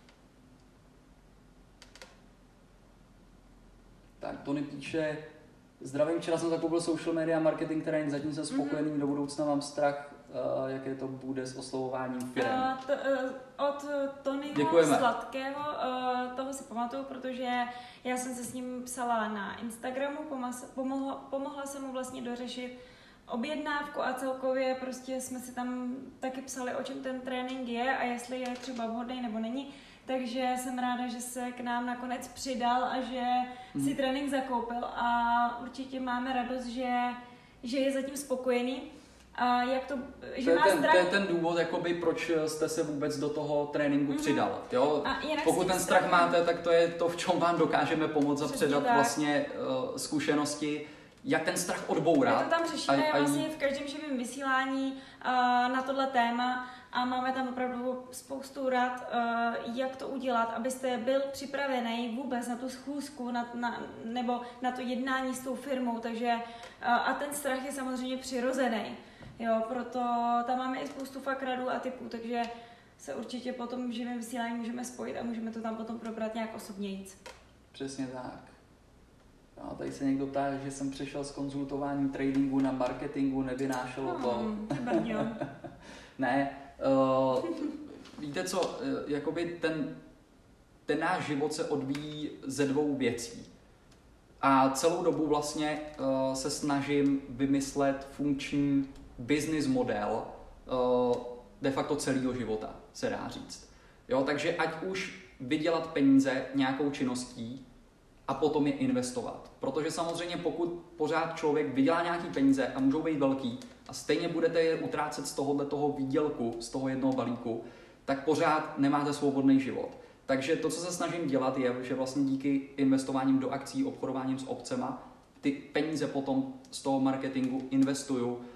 Speaker 1: Tak Tony píše,
Speaker 3: Zdravím, včera jsem zakoupil social media marketing terén, zatím jsem spokojený, mm-hmm. do budoucna mám strach, uh, jaké to bude s oslovováním firem.
Speaker 2: Uh, to, uh, od Tonyho
Speaker 3: Děkujeme.
Speaker 2: Sladkého, uh, toho si pamatuju, protože já jsem se s ním psala na Instagramu, pomohla, pomohla jsem mu vlastně dořešit objednávku a celkově prostě jsme si tam taky psali, o čem ten trénink je a jestli je třeba vhodný nebo není. Takže jsem ráda, že se k nám nakonec přidal a že hmm. si trénink zakoupil a určitě máme radost, že, že je zatím spokojený. A jak to, že
Speaker 3: to, je
Speaker 2: má
Speaker 3: ten,
Speaker 2: strach...
Speaker 3: to je ten důvod, jakoby, proč jste se vůbec do toho tréninku mm-hmm. přidal. Jo? Pokud ten strach strach máte, tak to je to, v čem vám dokážeme pomoct a předat tak. vlastně uh, zkušenosti, jak ten strach odbourat.
Speaker 2: My to tam řešíme a, a vlastně v každém živém vysílání uh, na tohle téma a máme tam opravdu spoustu rad, uh, jak to udělat, abyste byl připravený vůbec na tu schůzku na, na, nebo na to jednání s tou firmou. Takže, uh, a ten strach je samozřejmě přirozený. Jo, proto tam máme i spoustu fakt radů a typů, takže se určitě po tom živém vysílání můžeme spojit a můžeme to tam potom probrat nějak osobnějíc.
Speaker 3: Přesně tak. No, tady se někdo ptá, že jsem přešel z konzultování tradingu na marketingu, nevynášelo to.
Speaker 2: Hmm,
Speaker 3: ne, uh, víte co, uh, jakoby ten, ten náš život se odvíjí ze dvou věcí. A celou dobu vlastně uh, se snažím vymyslet funkční business model uh, de facto celého života, se dá říct. Jo, takže ať už vydělat peníze nějakou činností a potom je investovat. Protože samozřejmě pokud pořád člověk vydělá nějaký peníze a můžou být velký a stejně budete je utrácet z tohohle toho výdělku, z toho jednoho balíku, tak pořád nemáte svobodný život. Takže to, co se snažím dělat, je, že vlastně díky investováním do akcí, obchodováním s opcema, ty peníze potom z toho marketingu investuju uh,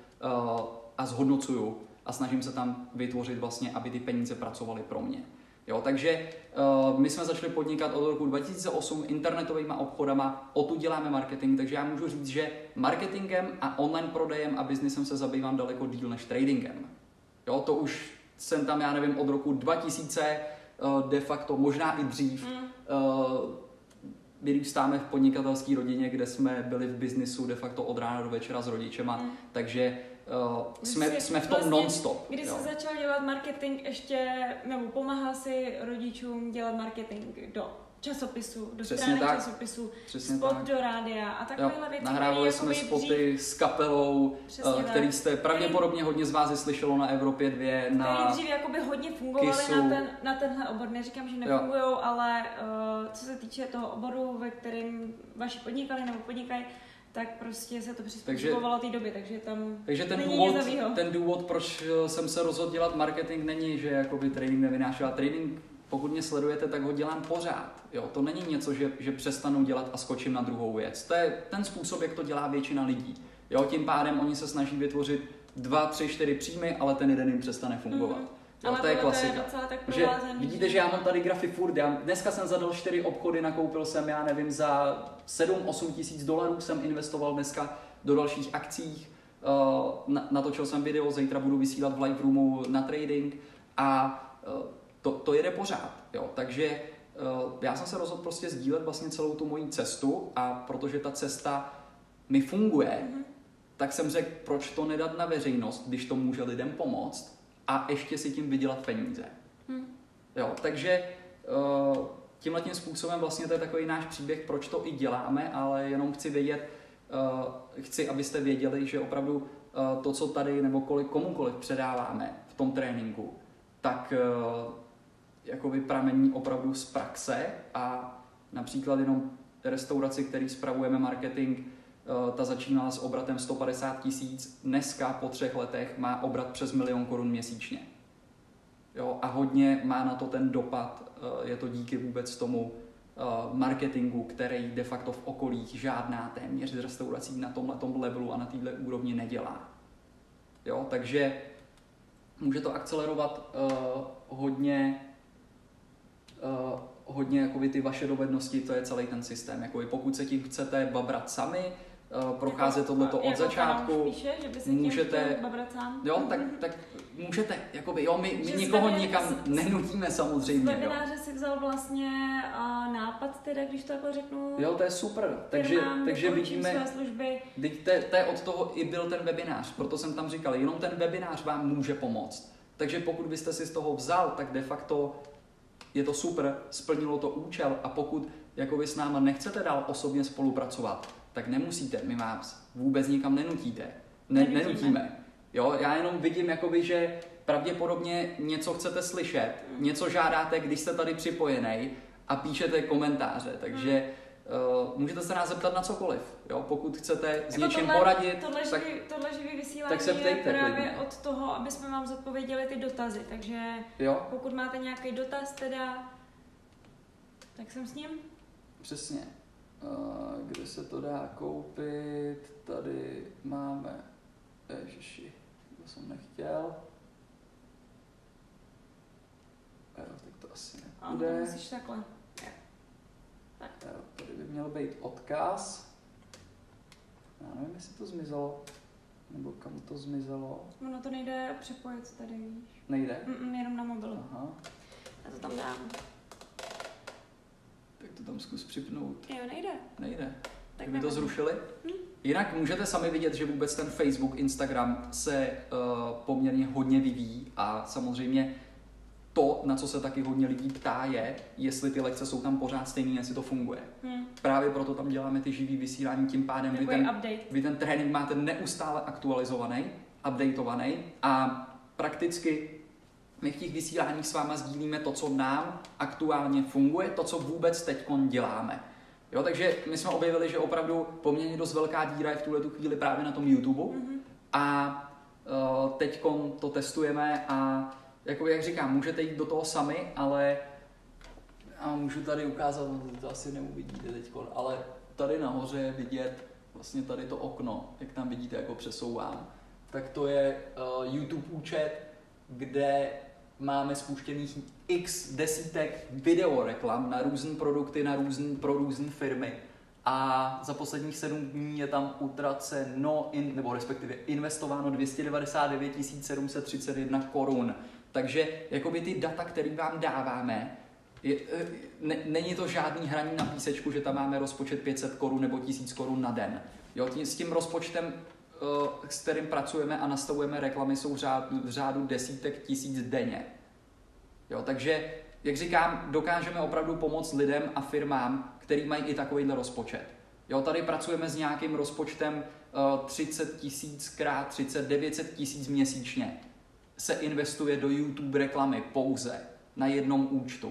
Speaker 3: a zhodnocuju a snažím se tam vytvořit vlastně, aby ty peníze pracovaly pro mě. Jo, takže uh, my jsme začali podnikat od roku dva tisíce osm internetovými obchodama, odtud děláme marketing, takže já můžu říct, že marketingem a online prodejem a biznisem se zabývám daleko díl než tradingem. Jo, to už jsem tam, já nevím, od roku dva tisíce, uh, de facto možná i dřív. Mm. Uh, my vyrůstáme v podnikatelské rodině, kde jsme byli v biznisu de facto od rána do večera s rodičema, mm. takže Uh, jsme, jsi, jsme v tom vlastně, non-stop.
Speaker 2: Když jsi začal dělat marketing ještě, nebo pomáhal si rodičům dělat marketing do časopisu, do stránek časopisu, spot do rádia a takovéhle věci.
Speaker 3: Nahrávali jsme spoty dřív, s kapelou, uh, který jste pravděpodobně hodně z vás slyšelo na Evropě dvě, na
Speaker 2: který dřív jakoby hodně fungovaly na, ten, na tenhle obor. Neříkám, že nefungujou, ale uh, co se týče toho oboru, ve kterém vaši podnikali nebo podnikají, tak prostě se to přizpůsobovalo té doby, takže tam
Speaker 3: takže ten důvod, ten důvod, proč jsem se rozhodl dělat marketing, není, že jakoby trading nevynášel. Trading, pokud mě sledujete, tak ho dělám pořád. Jo, to není něco, že, že přestanu dělat a skočím na druhou věc. To je ten způsob, jak to dělá většina lidí. Jo, tím pádem oni se snaží vytvořit dva, tři, čtyři příjmy, ale ten jeden jim přestane fungovat. Mm. Jo,
Speaker 2: ale
Speaker 3: to je klasika.
Speaker 2: To je
Speaker 3: že vidíte, že já mám tady grafy furt. Já dneska jsem zadal čtyři obchody, nakoupil jsem, já nevím, za sedm osm tisíc dolarů jsem investoval dneska do dalších akcích. Uh, natočil jsem video, zítra budu vysílat v live roomu na trading a uh, to, to jede pořád. Jo. Takže uh, já jsem se rozhodl prostě sdílet vlastně celou tu moji cestu a protože ta cesta mi funguje, mm-hmm. tak jsem řekl, proč to nedat na veřejnost, když to může lidem pomoct a ještě si tím vydělat peníze. Hmm. Jo, takže uh, tímhletím způsobem vlastně to je takový náš příběh, proč to i děláme, ale jenom chci vědět, uh, chci, abyste věděli, že opravdu uh, to, co tady nebo kolik, komukoliv předáváme v tom tréninku, tak uh, jako vypramení opravdu z praxe a například jenom restauraci, který spravujeme marketing, ta začínala s obratem sto padesát tisíc, dneska po třech letech má obrat přes milion korun měsíčně. Jo, a hodně má na to ten dopad, je to díky vůbec tomu marketingu, který de facto v okolích žádná téměř z restaurací na tomhletom levelu a na této úrovni nedělá. Jo, takže může to akcelerovat uh, hodně, uh, hodně jakoby ty vaše dovednosti, to je celý ten systém. Jakoby pokud se tím chcete babrat sami, uh, procházet tohleto od
Speaker 2: jako
Speaker 3: začátku.
Speaker 2: Píše, že by se
Speaker 3: můžete,
Speaker 2: sám.
Speaker 3: jo, tak, tak můžete, jakoby, jo, my, my
Speaker 2: Že
Speaker 3: nikoho
Speaker 2: jsme-
Speaker 3: nikam
Speaker 2: z-
Speaker 3: nenutíme samozřejmě,
Speaker 2: Z
Speaker 3: jo.
Speaker 2: webináře si vzal vlastně uh, nápad, teda, když to jako řeknu.
Speaker 3: Jo, to je super, takže,
Speaker 2: firmám,
Speaker 3: takže
Speaker 2: doporučím
Speaker 3: vidíme,
Speaker 2: své služby.
Speaker 3: teď to, to je od toho i byl ten webinář, proto jsem tam říkal, jenom ten webinář vám může pomoct. Takže pokud byste si z toho vzal, tak de facto je to super, splnilo to účel a pokud jako vy s náma nechcete dál osobně spolupracovat, tak nemusíte, my vás vůbec nikam nenutíte, ne,
Speaker 2: Nenutíme.
Speaker 3: nenutíme. Jo, já jenom vidím, jakoby, že pravděpodobně něco chcete slyšet, něco žádáte, když jste tady připojený a píšete komentáře, takže uh, můžete se nás zeptat na cokoliv. Jo? Pokud chcete s
Speaker 2: Jako
Speaker 3: něčím
Speaker 2: tohle,
Speaker 3: poradit,
Speaker 2: tohle,
Speaker 3: tak
Speaker 2: živý, tohle živý vysílání
Speaker 3: tak se ptejte
Speaker 2: je právě
Speaker 3: klidně.
Speaker 2: od toho, aby jsme vám zodpověděli ty dotazy, takže
Speaker 3: jo,
Speaker 2: pokud máte nějaký dotaz teda, tak jsem s ním.
Speaker 3: přesně. Uh, kde se to dá koupit? Tady máme... Ježiši, to jsem nechtěl. Jo, tak to asi
Speaker 2: Ano, to
Speaker 3: nepůjde.
Speaker 2: musíš takhle.
Speaker 3: Jo, tady by měl být odkaz. Já nevím, jestli to zmizelo. Nebo kam to zmizelo.
Speaker 2: Ono to nejde přepojit tady, víš.
Speaker 3: Nejde.
Speaker 2: Mm, jenom na mobilu.
Speaker 3: Aha.
Speaker 2: Já to tam dám.
Speaker 3: Tak to tam zkus připnout.
Speaker 2: Jo, nejde.
Speaker 3: Nejde.
Speaker 2: Tak
Speaker 3: Tak by to
Speaker 2: nevadí.
Speaker 3: zrušili?
Speaker 2: Hm.
Speaker 3: Jinak můžete sami vidět, že vůbec ten Facebook, Instagram se uh, poměrně hodně vyvíjí a samozřejmě to, na co se taky hodně lidí ptá, je, jestli ty lekce jsou tam pořád stejný, jestli to funguje.
Speaker 2: Hm.
Speaker 3: Právě proto tam děláme ty živý vysílání, tím pádem vy
Speaker 2: Takový
Speaker 3: ten,
Speaker 2: update.
Speaker 3: vy ten trénink máte neustále aktualizovaný, updateovaný a prakticky my v těch vysíláních s váma sdílíme to, co nám aktuálně funguje, to, co vůbec teď děláme. Jo, takže my jsme objevili, že opravdu poměrně dost velká díra je v tuhle tu chvíli právě na tom YouTube
Speaker 2: Mm-hmm.
Speaker 3: a uh, teď to testujeme a jako jak říkám, můžete jít do toho sami, ale a můžu tady ukázat, no, to asi neuvidíte teď, ale tady nahoře je vidět vlastně tady to okno, jak tam vidíte, jako přesouvám. Tak to je uh, YouTube účet, kde máme spuštěných x desítek videoreklam na různé produkty, na různé pro různé firmy. A za posledních sedm dní je tam utraceno, in, nebo respektive investováno dvě stě devadesát devět tisíc sedm set třicet jedna korun. Takže jakoby ty data, které vám dáváme, je, ne, není to žádný hraní na písečku, že tam máme rozpočet pět set korun nebo tisíc korun na den. Jo, tím, s tím rozpočtem, s kterým pracujeme a nastavujeme reklamy, jsou v řádu, v řádu desítek tisíc denně. Jo, takže, jak říkám, dokážeme opravdu pomoct lidem a firmám, který mají i takovýhle rozpočet. Jo, tady pracujeme s nějakým rozpočtem uh, třicet tisíc krát třicet, devět set tisíc měsíčně. Se investuje do YouTube reklamy pouze na jednom účtu.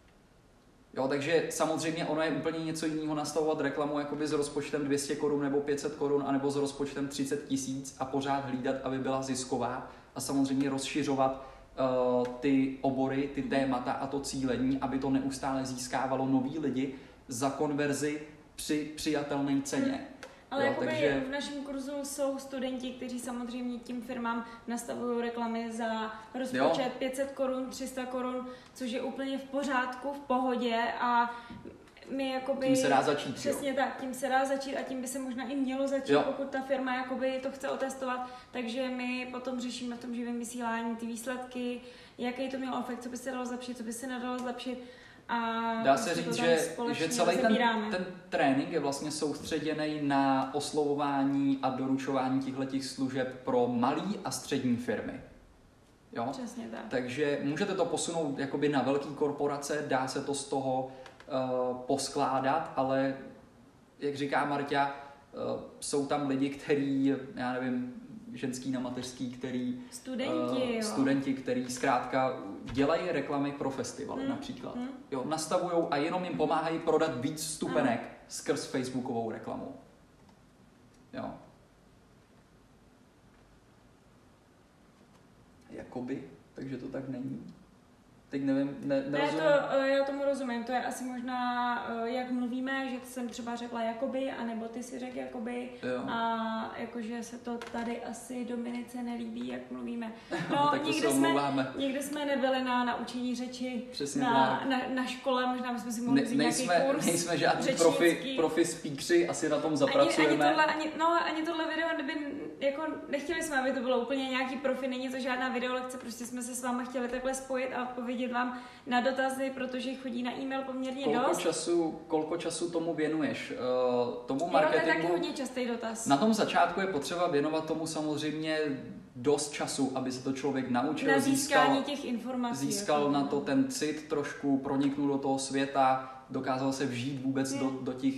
Speaker 3: Jo, takže samozřejmě ono je úplně něco jiného nastavovat reklamu jakoby s rozpočtem dvě stě korun nebo pět set korun, anebo s rozpočtem třicet tisíc a pořád hlídat, aby byla zisková a samozřejmě rozšiřovat uh, ty obory, ty témata a to cílení, aby to neustále získávalo nový lidi za konverzi při přijatelné ceně.
Speaker 2: Ale
Speaker 3: Jo,
Speaker 2: jakoby
Speaker 3: takže-
Speaker 2: v našem kurzu jsou studenti, kteří samozřejmě tím firmám nastavují reklamy za rozpočet
Speaker 3: Jo.
Speaker 2: pět set korun, tři sta korun, což je úplně v pořádku, v pohodě a my jakoby...
Speaker 3: Tím se dá začít,
Speaker 2: Přesně
Speaker 3: jo.
Speaker 2: tak, tím se dá začít a tím by se možná i mělo začít,
Speaker 3: Jo.
Speaker 2: pokud ta firma jakoby to chce otestovat. Takže my potom řešíme v tom živém vysílání ty výsledky, jaký to mělo efekt, co by se dalo zlepšit, co by se nedalo zlepšit. A
Speaker 3: Dá se
Speaker 2: prostě to
Speaker 3: říct,
Speaker 2: tam
Speaker 3: že,
Speaker 2: společně
Speaker 3: že celý ten,
Speaker 2: rozebíráme.
Speaker 3: ten trénink je vlastně soustředěný na oslovování a doručování těchto služeb pro malý a střední firmy. Jo?
Speaker 2: Přesně tak.
Speaker 3: Takže můžete to posunout jakoby na velké korporace, dá se to z toho uh, poskládat, ale jak říká Marťa, uh, jsou tam lidi, kteří, já nevím, ženský na mateřský, který
Speaker 2: Studenti,
Speaker 3: uh,
Speaker 2: jo.
Speaker 3: studenti, který zkrátka dělají reklamy pro festivaly
Speaker 2: Hmm,
Speaker 3: například.
Speaker 2: hmm.
Speaker 3: Jo, nastavujou a jenom jim pomáhají prodat víc vstupenek skrz facebookovou reklamu. Jo. Jakoby, takže to tak není. teď nevím, ne, nerozumím.
Speaker 2: Ne, to, já tomu rozumím, to je asi možná, jak mluvíme, že jsem třeba řekla jakoby, anebo ty si řekl jakoby,
Speaker 3: Jo.
Speaker 2: a jakože se to tady asi Dominice nelíbí, jak mluvíme. No,
Speaker 3: tak to
Speaker 2: nikdy,
Speaker 3: se
Speaker 2: jsme, nikdy jsme nebyli na naučení řeči na, na, na škole, možná bychom si mohli vzít
Speaker 3: ne,
Speaker 2: nějaký
Speaker 3: nejsme,
Speaker 2: kurz.
Speaker 3: Nejsme žádný profi, profi speakři, asi na tom zapracujeme.
Speaker 2: Ani, ani, tohle, ani, no, ani tohle video, kdyby, jako nechtěli jsme, aby to bylo úplně nějaký profi, není to žádná videolekce, prostě jsme se s váma chtěli takhle spojit a odpovědět vám na dotazy, protože chodí na e-mail poměrně
Speaker 3: kolko
Speaker 2: dost.
Speaker 3: Času, kolko času tomu věnuješ? Uh, tomu marketingu?
Speaker 2: Jo, to je taky hodně častý dotaz.
Speaker 3: Na tom začátku je potřeba věnovat tomu samozřejmě dost času, aby se to člověk naučil.
Speaker 2: Na získání
Speaker 3: získal,
Speaker 2: těch informací.
Speaker 3: Získal
Speaker 2: jako.
Speaker 3: na to ten cit trošku, proniknul do toho světa, dokázal se vžít vůbec do, do těch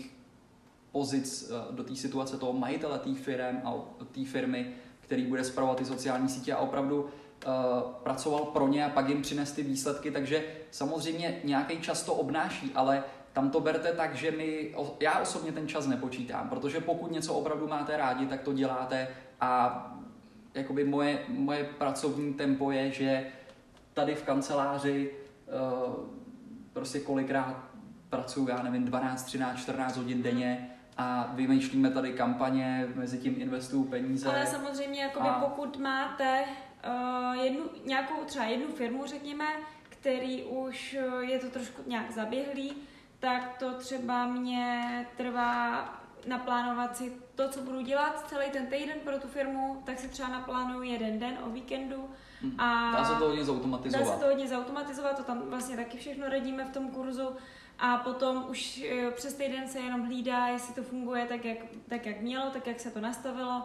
Speaker 3: pozic, do té situace toho majitele té firmy a té firmy, který bude spravovat ty sociální sítě a opravdu Uh, pracoval pro ně a pak jim přines ty výsledky, takže samozřejmě nějaký čas to obnáší, ale tam to berte tak, že my, já osobně ten čas nepočítám, protože pokud něco opravdu máte rádi, tak to děláte a jakoby moje, moje pracovní tempo je, že tady v kanceláři uh, prostě kolikrát pracuju, já nevím, dvanáct, třináct, čtrnáct hodin denně a vymýšlíme tady kampaně, mezi tím investuju peníze.
Speaker 2: Ale samozřejmě, jakoby a... pokud máte Uh, jednu, nějakou třeba jednu firmu, řekněme, který už uh, je to trošku nějak zaběhlý, tak to třeba mě trvá naplánovat si to, co budu dělat celý ten týden pro tu firmu, tak si třeba naplánuju jeden den o víkendu. A
Speaker 3: dá se to hodně zautomatizovat.
Speaker 2: Dá se to hodně zautomatizovat, to tam vlastně taky všechno radíme v tom kurzu. A potom už uh, přes týden se jenom hlídá, jestli to funguje tak jak, tak, jak mělo, tak, jak se to nastavilo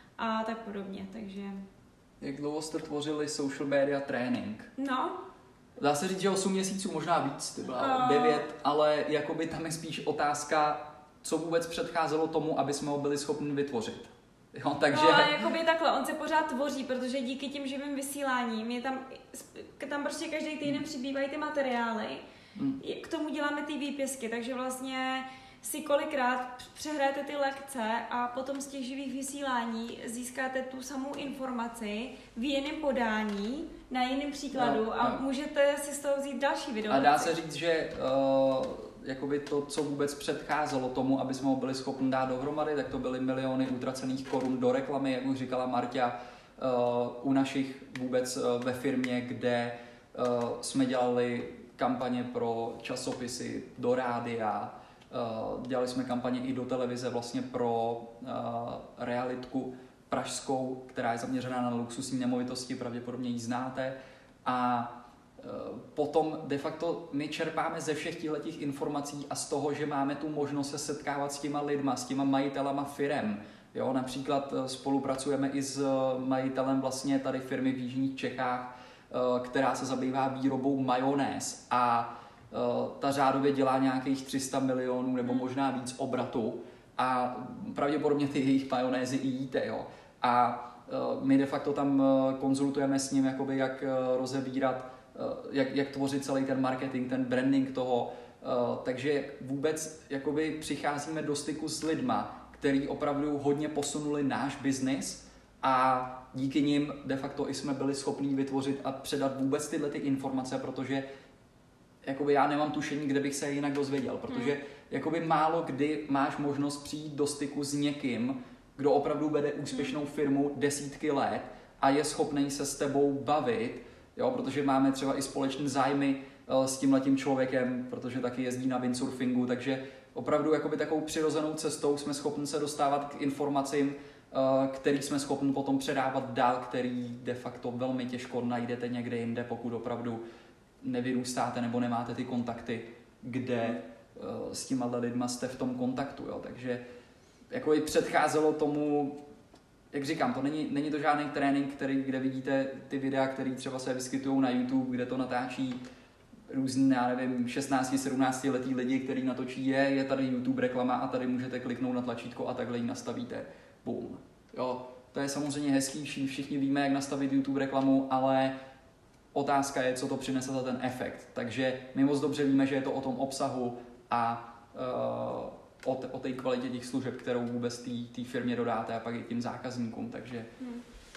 Speaker 2: a tak podobně, takže...
Speaker 3: Jak dlouho jste tvořili social media trénink?
Speaker 2: No.
Speaker 3: Dá se říct, že osm měsíců, možná víc, ty byla
Speaker 2: uh...
Speaker 3: devět, ale jakoby tam je spíš otázka, co vůbec předcházelo tomu, aby jsme ho byli schopni vytvořit. Jo, takže...
Speaker 2: No ale jakoby takhle, on se pořád tvoří, protože díky těm živým vysíláním je tam, tam prostě každý týden hmm. přibývají ty materiály, hmm. k tomu děláme ty výpisky, takže vlastně si kolikrát přehrajete ty lekce a potom z těch živých vysílání získáte tu samou informaci v jiném podání, na jiném příkladu no, a no. můžete si z toho vzít další video.
Speaker 3: A dá se říct, že uh, jakoby to, co vůbec předcházelo tomu, aby jsme ho byli schopni dát dohromady, tak to byly miliony utracených korun do reklamy, jak už říkala Marta, uh, u našich vůbec uh, ve firmě, kde uh, jsme dělali kampaně pro časopisy, do rádia, Uh, dělali jsme kampaně i do televize vlastně pro uh, realitku pražskou, která je zaměřená na luxusní nemovitosti, pravděpodobně ji znáte. A uh, potom de facto my čerpáme ze všech těchto informací a z toho, že máme tu možnost se setkávat s těma lidma, s těma majitelama firem. Jo, například uh, spolupracujeme i s uh, majitelem vlastně tady firmy v jižních Čechách, uh, která se zabývá výrobou majonéz a ta řádově dělá nějakých tři sta milionů nebo možná víc obratu a pravděpodobně ty jejich majonézy i jíte. Jo. A my de facto tam konzultujeme s ním, jakoby jak rozebírat, jak, jak tvořit celý ten marketing, ten branding toho. Takže vůbec jakoby přicházíme do styku s lidma, který opravdu hodně posunuli náš biznis a díky nim de facto i jsme byli schopní vytvořit a předat vůbec tyhle ty informace, protože jakoby já nemám tušení, kde bych se jinak dozvěděl, protože hmm. jakoby málo kdy máš možnost přijít do styku s někým, kdo opravdu vede úspěšnou firmu desítky let a je schopný se s tebou bavit, jo, protože máme třeba i společné zájmy uh, s tímhletím člověkem, protože taky jezdí na windsurfingu, takže opravdu jakoby takovou přirozenou cestou jsme schopni se dostávat k informacím, uh, který jsme schopni potom předávat dál, který de facto velmi těžko najdete někde jinde, pokud opravdu nevyrůstáte nebo nemáte ty kontakty, kde uh, s těma lidma jste v tom kontaktu. Jo. Takže jako i předcházelo tomu, jak říkám, to není, není to žádný trénink, který, kde vidíte ty videa, které třeba se vyskytují na YouTube, kde to natáčí různý, já nevím, šestnáct sedmnáct letý lidi, který natočí, je, je tady YouTube reklama a tady můžete kliknout na tlačítko a takhle ji nastavíte. Boom. Jo, to je samozřejmě hezký, všichni víme, jak nastavit YouTube reklamu, ale otázka je, co to přinese za ten efekt. Takže my moc dobře víme, že je to o tom obsahu a uh, o, t- o té kvalitě těch služeb, kterou vůbec té firmě dodáte a pak i tím zákazníkům. Takže
Speaker 2: hmm.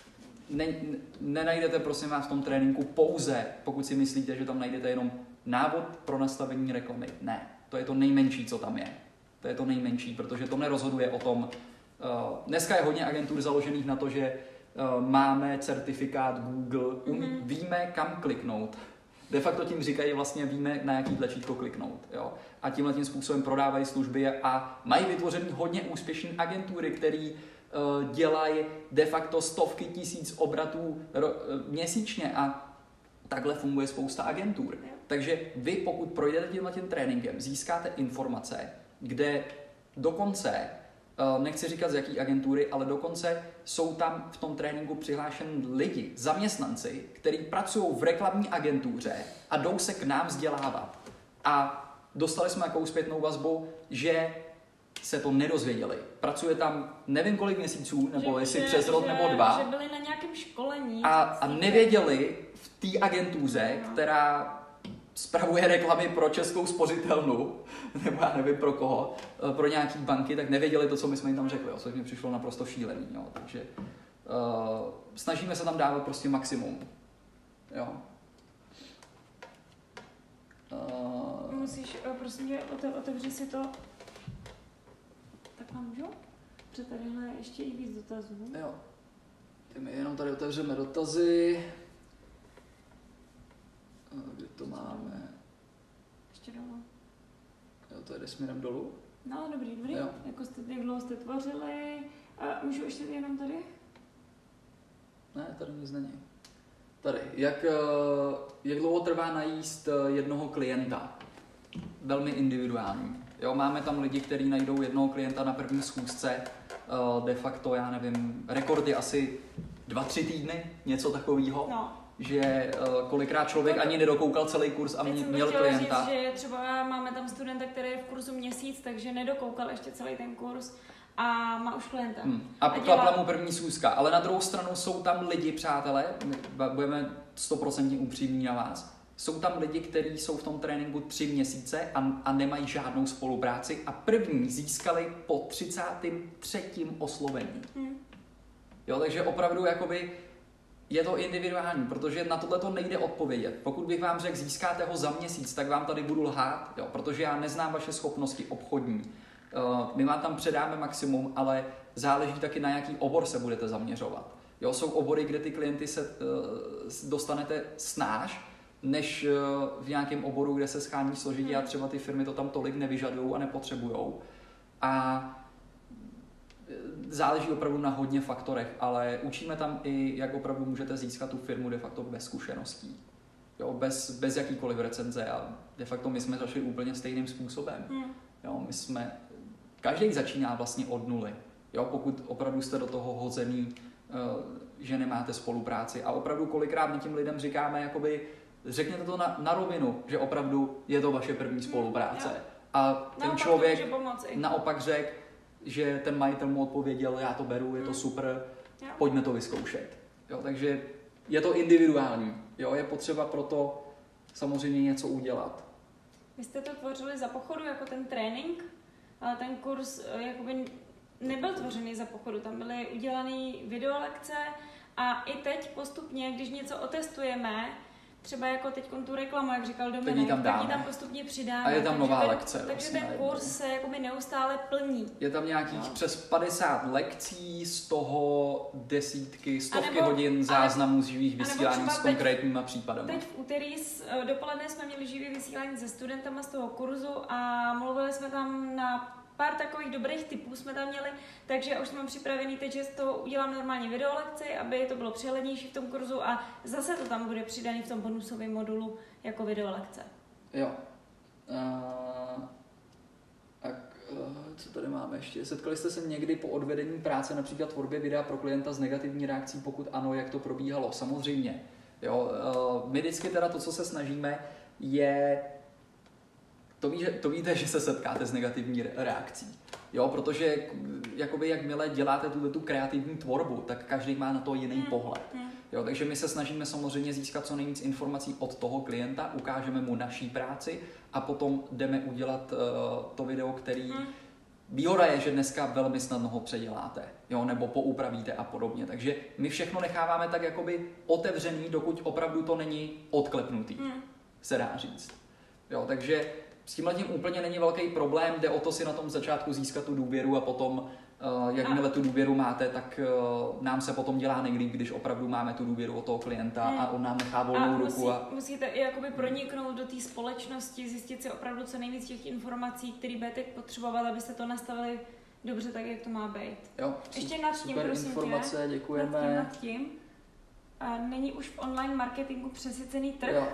Speaker 3: ne, nenajdete prosím vás v tom tréninku pouze, pokud si myslíte, že tam najdete jenom návod pro nastavení reklamy. Ne, to je to nejmenší, co tam je. To je to nejmenší, protože to nerozhoduje o tom. Uh, dneska je hodně agentur založených na to, že uh, máme certifikát Google, umí, mm-hmm. víme, kam kliknout. De facto tím říkají vlastně víme, na jaký tlačítko kliknout. Jo? A tímhle tím způsobem prodávají služby a mají vytvořený hodně úspěšné agentury, které uh, dělají de facto stovky tisíc obratů ro, uh, měsíčně a takhle funguje spousta agentur. Jo. Takže vy, pokud projdete tímhle tím tréninkem, získáte informace, kde dokonce, nechci říkat z jaký agentury, ale dokonce jsou tam v tom tréninku přihlášeni lidi, zaměstnanci, kteří pracují v reklamní agentuře a jdou se k nám vzdělávat. A dostali jsme takovou zpětnou vazbu, že se to nedozvěděli. Pracuje tam nevím kolik měsíců, nebo že, jestli že, přes rok
Speaker 2: že,
Speaker 3: nebo dva.
Speaker 2: Že byli na nějakém školení.
Speaker 3: A, a nevěděli v té agentuře, no. která spravuje reklamy pro Českou spořitelnu, nebo já nevím pro koho, pro nějaký banky, tak nevěděli to, co my jsme jim tam řekli, což mi přišlo naprosto šílený. Jo. Takže uh, snažíme se tam dávat prostě maximum. Jo.
Speaker 2: Uh, Musíš, prosím tě, otevři si to. Tak mám, můžu? Protože tadyhle ještě i víc dotazů.
Speaker 3: Jo. Ty my jenom tady otevřeme dotazy. Kde to máme?
Speaker 2: Ještě dolů.
Speaker 3: Jo, to jde směrem dolů?
Speaker 2: No, dobrý, dobrý.
Speaker 3: Jo.
Speaker 2: Jako jste, jak dlouho jste tvořili. A můžu ještě jenom tady?
Speaker 3: Ne, tady nic není. Tady. Jak, jak dlouho trvá najíst jednoho klienta? Velmi individuální. Jo, máme tam lidi, kteří najdou jednoho klienta na první schůzce. De facto, já nevím, rekord je asi dva, tři týdny, něco takového.
Speaker 2: No.
Speaker 3: Že uh, kolikrát člověk ani nedokoukal celý kurz a mě, měl klienta.
Speaker 2: Říct, že třeba máme tam studenta, který je v kurzu měsíc, takže nedokoukal ještě celý ten kurz a má už klienta.
Speaker 3: Hmm. A, a klapla dělá... mu první schůzka. Ale na druhou stranu jsou tam lidi, přátelé, budeme sto procent upřímní na vás, jsou tam lidi, kteří jsou v tom tréninku tři měsíce a, a nemají žádnou spolupráci a první získali po třicátém třetím oslovení. Hmm. Jo, takže opravdu jakoby je to individuální, protože na tohle to nejde odpovědět. Pokud bych vám řekl, získáte ho za měsíc, tak vám tady budu lhát, jo, protože já neznám vaše schopnosti obchodní. Uh, my vám tam předáme maximum, ale záleží taky na jaký obor se budete zaměřovat. Jo, jsou obory, kde ty klienty se uh, dostanete snáš, než uh, v nějakém oboru, kde se schání složitě a třeba ty firmy to tam tolik nevyžadují a nepotřebujou. A záleží opravdu na hodně faktorech, ale učíme tam i, jak opravdu můžete získat tu firmu de facto bez zkušeností. Jo, bez, bez jakýkoliv recenze a de facto my jsme začali úplně stejným způsobem. Hmm. Jo, my jsme, každý začíná vlastně od nuly. Jo, pokud opravdu jste do toho hozený, že nemáte spolupráci a opravdu kolikrát my tím lidem říkáme, jakoby, řekněte to na, na rovinu, že opravdu je to vaše první spolupráce. Hmm, a ten
Speaker 2: naopak
Speaker 3: člověk naopak řekl, že ten majitel mu odpověděl, já to beru, je to super, jo. Pojďme to vyzkoušet. Jo, takže je to individuální. Jo, je potřeba proto samozřejmě něco udělat.
Speaker 2: Vy jste to tvořili za pochodu jako ten trénink, ale ten kurz jakoby nebyl tvořený za pochodu. Tam byly udělané videolekce a i teď postupně, když něco otestujeme, třeba jako teď tu reklamu, jak říkal Dominik, tak, tak ji tam postupně přidáme.
Speaker 3: A je tam nová
Speaker 2: takže
Speaker 3: lekce.
Speaker 2: Ten, takže ten kurz se jakoby neustále plní.
Speaker 3: Je tam nějakých no. přes padesát lekcí, z toho desítky, stovky nebo, hodin záznamů z živých vysílání s konkrétníma
Speaker 2: teď,
Speaker 3: případami.
Speaker 2: Teď v úterý dopoledne jsme měli živý vysílání se studentama z toho kurzu a mluvili jsme tam na pár takových dobrých tipů jsme tam měli, takže už mám připravený teď, že z toho udělám normálně videolekci, aby to bylo přehlednější v tom kurzu a zase to tam bude přidaný v tom bonusovém modulu jako videolekce.
Speaker 3: Jo. Uh, a uh, co tady máme ještě? Setkali jste se někdy po odvedení práce, například tvorbě videa pro klienta s negativní reakcí, pokud ano, jak to probíhalo? Samozřejmě. Jo, uh, my vždycky teda to, co se snažíme, je To, ví, to víte, že se setkáte s negativní reakcí. Jo, protože jakoby jakmile děláte tuto tu kreativní tvorbu, tak každý má na to jiný pohled. Jo, takže my se snažíme samozřejmě získat co nejvíc informací od toho klienta, ukážeme mu naší práci a potom jdeme udělat uh, to video, který výhoda je, že dneska velmi snadno ho předěláte, jo, nebo poupravíte a podobně. Takže my všechno necháváme tak jakoby otevřený, dokud opravdu to není odklepnutý, mm. se dá říct. Jo, takže s tímhletím úplně není velký problém, jde o to si na tom začátku získat tu důvěru a potom, uh, jakmile tu důvěru máte, tak uh, nám se potom dělá nejlíp, když opravdu máme tu důvěru od toho klienta hmm. a on nám nechá volnou
Speaker 2: a
Speaker 3: ruku.
Speaker 2: Musí,
Speaker 3: a
Speaker 2: musíte i jakoby proniknout do té společnosti, zjistit si opravdu co nejvíc těch informací, které budete potřebovat, abyste to nastavili dobře tak, jak to má být.
Speaker 3: Jo,
Speaker 2: ještě nad tím,
Speaker 3: super
Speaker 2: prosím
Speaker 3: informace,
Speaker 2: tě,
Speaker 3: děkujeme.
Speaker 2: Nad tím, nad tím. A není už v online marketingu přesycený trh?
Speaker 3: Jo.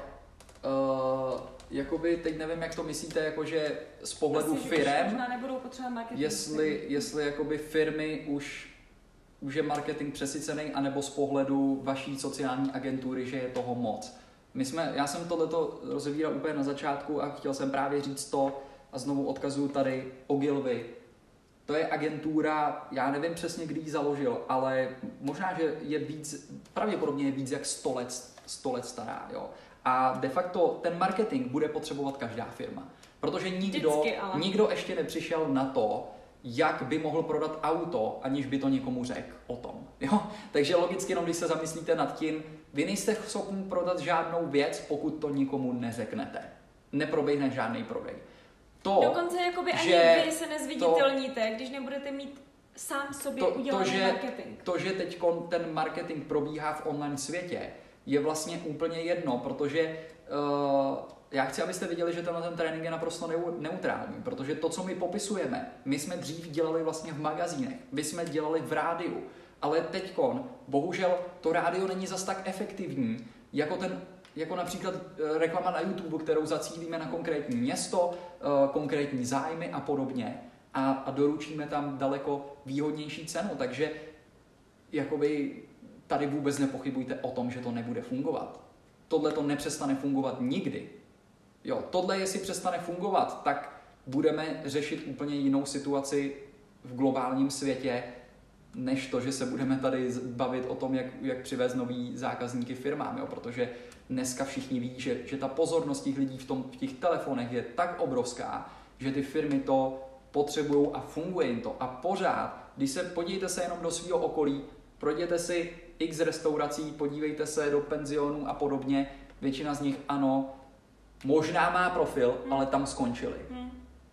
Speaker 3: Uh, jakoby teď nevím, jak to myslíte, jakože z pohledu
Speaker 2: Asi,
Speaker 3: firem,
Speaker 2: možná nebudou potřebovat marketing.
Speaker 3: jestli, jestli jakoby firmy už, už je marketing přesycený, anebo z pohledu vaší sociální agentury, že je toho moc. My jsme, já jsem tohleto rozebíral úplně na začátku a chtěl jsem právě říct to, a znovu odkazuju tady Ogilvy. To je agentura, já nevím přesně, kdy ji založil, ale možná, že je víc, pravděpodobně je víc jak sto let, sto let stará, jo. A de facto ten marketing bude potřebovat každá firma. Protože nikdo,
Speaker 2: Vždycky, ale... nikdo
Speaker 3: ještě nepřišel na to, jak by mohl prodat auto, aniž by to někomu řekl o tom. Jo? Takže logicky, jenom když se zamyslíte nad tím, vy nejste schopni prodat žádnou věc, pokud to nikomu neřeknete. Neproběhne žádný prodej. To,
Speaker 2: Dokonce jakoby ani
Speaker 3: že
Speaker 2: vy se nezviditelníte, to, když nebudete mít sám sobě
Speaker 3: to,
Speaker 2: udělaný
Speaker 3: to, že,
Speaker 2: marketing.
Speaker 3: To, že teď ten marketing probíhá v online světě, je vlastně úplně jedno, protože uh, já chci, abyste viděli, že tenhle ten trénink je naprosto neutrální, protože to, co my popisujeme, my jsme dřív dělali vlastně v magazínech, my jsme dělali v rádiu, ale teďkon, bohužel, to rádio není zas tak efektivní, jako ten jako například reklama na YouTube, kterou zacílíme na konkrétní město, uh, konkrétní zájmy a podobně a, a doručíme tam daleko výhodnější cenu, takže jakoby tady vůbec nepochybujte o tom, že to nebude fungovat. Tohle to nepřestane fungovat nikdy. Jo, tohle, jestli přestane fungovat, tak budeme řešit úplně jinou situaci v globálním světě, než to, že se budeme tady bavit o tom, jak, jak přivést nový zákazníky firmám, jo? Protože dneska všichni ví, že, že ta pozornost těch lidí v, tom, v těch telefonech je tak obrovská, že ty firmy to potřebují a funguje jim to. A pořád, když se podívejte se jenom do svého okolí, projděte si x restaurací, podívejte se do penzionů a podobně, většina z nich ano, možná má profil, hmm. ale tam skončili. Hmm.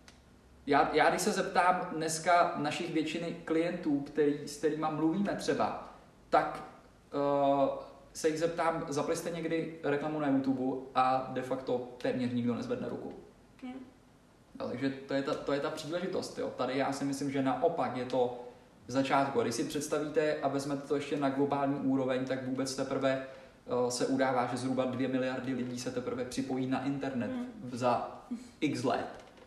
Speaker 3: Já, já když se zeptám dneska našich většiny klientů, který, s kterými mluvíme třeba, tak uh, se jich zeptám, zapli jste někdy reklamu na YouTube a de facto téměř nikdo nezvedne ruku. Hmm. No, takže to je ta, to je ta příležitost. Jo. Tady já si myslím, že naopak je to v začátku. A když si představíte a vezmete to ještě na globální úroveň, tak vůbec teprve uh, se udává, že zhruba dvě miliardy lidí se teprve připojí na internet hmm. za x let.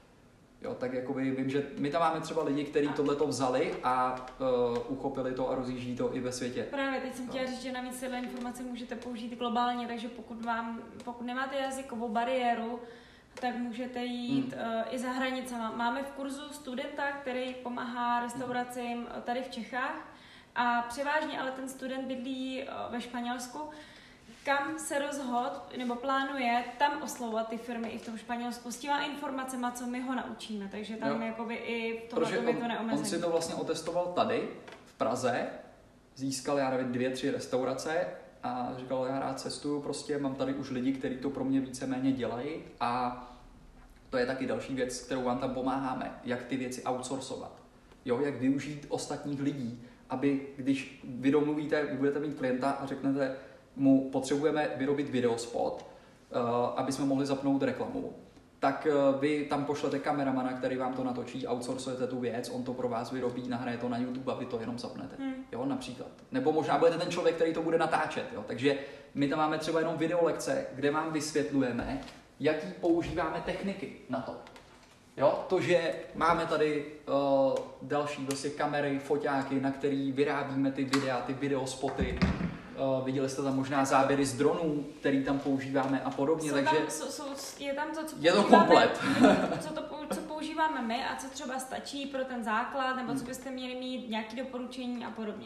Speaker 3: Jo, tak jakoby vím, že my tam máme třeba lidi, kteří tohleto vzali a uh, uchopili to a rozjíždí to i ve světě.
Speaker 2: Právě, teď jsem chtěla říct, že navíc tyhle informace můžete použít globálně, takže pokud, vám, pokud nemáte jazykovou bariéru, tak můžete jít hmm. uh, i za hranicema. Máme v kurzu studenta, který pomáhá restauracím tady v Čechách a převážně ale ten student bydlí uh, ve Španělsku, kam se rozhodl nebo plánuje tam oslovovat ty firmy i v tom Španělsku s těma informacemi, co my ho naučíme, takže tam jo. jakoby i v tomhle tom je to neomezené.
Speaker 3: On si to vlastně otestoval tady v Praze, získal, já nevím, dvě, tři restaurace a říkal, já rád cestuju, prostě mám tady už lidi, kteří to pro mě víceméně dělají a to je taky další věc, kterou vám tam pomáháme, jak ty věci outsourcovat, jo, jak využít ostatních lidí, aby když vy domluvíte, vy budete mít klienta a řeknete, mu potřebujeme vyrobit videospot, uh, aby jsme mohli zapnout reklamu, tak uh, vy tam pošlete kameramana, který vám to natočí, outsourcujete tu věc, on to pro vás vyrobí, nahraje to na YouTube a vy to jenom zapnete, hmm. jo, například. Nebo možná budete ten člověk, který to bude natáčet, jo, takže my tam máme třeba jenom videolekce, kde vám vysvětlujeme, jaký používáme techniky na to. Jo, to, že máme tady uh, další vlastně kamery, foťáky, na který vyrábíme ty videa, ty videospoty. Uh, viděli jste tam možná záběry z dronů, který tam používáme a podobně,
Speaker 2: jsou
Speaker 3: takže
Speaker 2: tam, jsou, jsou, je tam to, co
Speaker 3: je to komplet.
Speaker 2: co, to, co používáme my a co třeba stačí pro ten základ, nebo co byste měli mít, nějaké doporučení a podobně.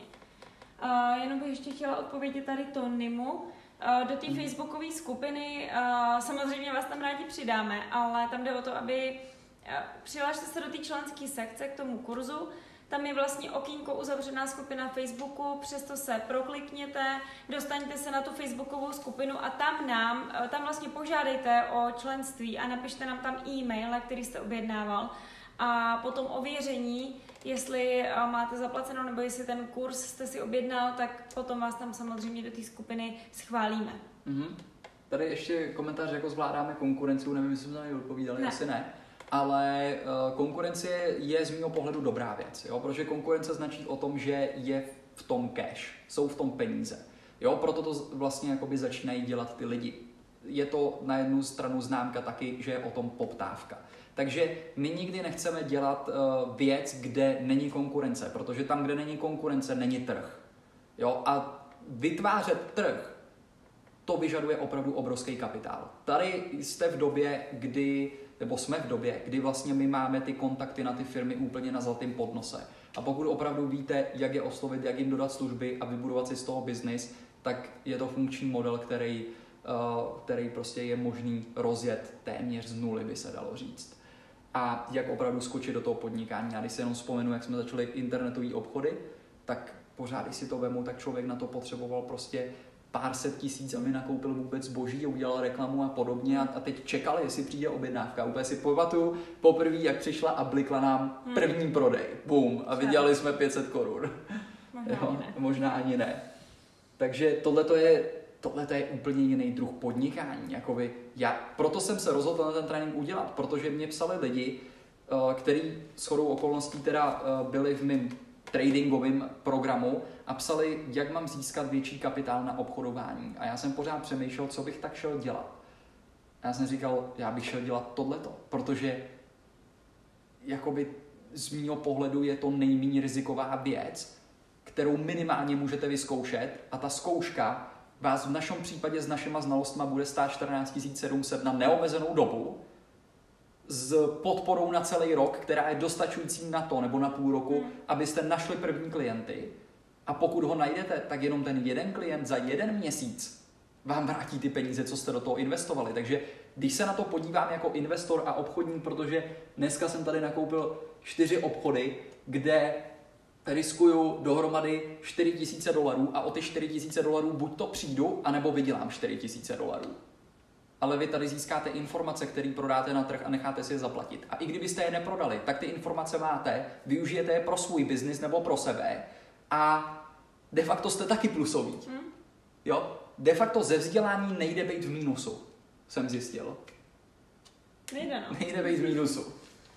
Speaker 2: Uh, jenom bych ještě chtěla odpovědět tady Tonymu. Uh, do té hmm. facebookové skupiny uh, samozřejmě vás tam rádi přidáme, ale tam jde o to, aby Přihlašte se do té členské sekce k tomu kurzu, tam je vlastně okýnko uzavřená skupina Facebooku, přesto se proklikněte, dostaňte se na tu Facebookovou skupinu a tam nám, tam vlastně požádejte o členství a napište nám tam e-mail, na který jste objednával a potom ověření, jestli máte zaplaceno nebo jestli ten kurz jste si objednal, tak potom vás tam samozřejmě do té skupiny schválíme.
Speaker 3: Mm-hmm. Tady ještě komentář, jako zvládáme konkurenci, nevím, jestli jsme to odpovídali,
Speaker 2: ne.
Speaker 3: asi ne. Ale uh, konkurence je z mého pohledu dobrá věc, jo? Protože konkurence značí o tom, že je v tom cash, jsou v tom peníze. Jo? Proto to vlastně jakoby začínají dělat ty lidi. Je to na jednu stranu známka taky, že je o tom poptávka. Takže my nikdy nechceme dělat uh, věc, kde není konkurence, protože tam, kde není konkurence, není trh. Jo? A vytvářet trh, to vyžaduje opravdu obrovský kapitál. Tady jste v době, kdy nebo jsme v době, kdy vlastně my máme ty kontakty na ty firmy úplně na zlatém podnose. A pokud opravdu víte, jak je oslovit, jak jim dodat služby a vybudovat si z toho biznis, tak je to funkční model, který, uh, který prostě je možný rozjet téměř z nuly, by se dalo říct. A jak opravdu skočit do toho podnikání. A když si jenom vzpomenu, jak jsme začali internetové obchody, tak pořád, když si to vemu, tak člověk na to potřeboval prostě pár set tisíc, aby nakoupil vůbec zboží a udělal reklamu a podobně a, a teď čekali, jestli přijde objednávka. Úplně si pamatuju poprvé, jak přišla a blikla nám
Speaker 2: hmm.
Speaker 3: první prodej. Bum. A vydělali jsme pět set korun.
Speaker 2: Možná,
Speaker 3: jo,
Speaker 2: ani ne.
Speaker 3: možná ani ne. Takže tohleto je, tohleto je úplně jiný druh podnikání. Jakoby já, proto jsem se rozhodl na ten trénink udělat, protože mě psali lidi, kteří shodou okolností teda byli v mém tradingovém programu a psali, jak mám získat větší kapitál na obchodování. A já jsem pořád přemýšlel, co bych tak šel dělat. A já jsem říkal, já bych šel dělat tohleto, protože jakoby z mýho pohledu je to nejméně riziková věc, kterou minimálně můžete vyzkoušet a ta zkouška vás v našem případě s našima znalostma bude stát čtrnáct tisíc sedm set na neomezenou dobu s podporou na celý rok, která je dostačující na to nebo na půl roku, hmm. abyste našli první klienty a pokud ho najdete, tak jenom ten jeden klient za jeden měsíc vám vrátí ty peníze, co jste do toho investovali. Takže když se na to podívám jako investor a obchodník, protože dneska jsem tady nakoupil čtyři obchody, kde riskuju dohromady čtyři tisíce dolarů a o ty čtyři tisíce dolarů buď to přijdu, anebo vydělám čtyři tisíce dolarů. Ale vy tady získáte informace, které prodáte na trh a necháte si je zaplatit. A i kdybyste je neprodali, tak ty informace máte, využijete je pro svůj biznis nebo pro sebe a de facto jste taky plusový. Hmm. Jo? De facto ze vzdělání nejde být v mínusu, jsem zjistil.
Speaker 2: Nejde, no.
Speaker 3: Nejde být v mínusu.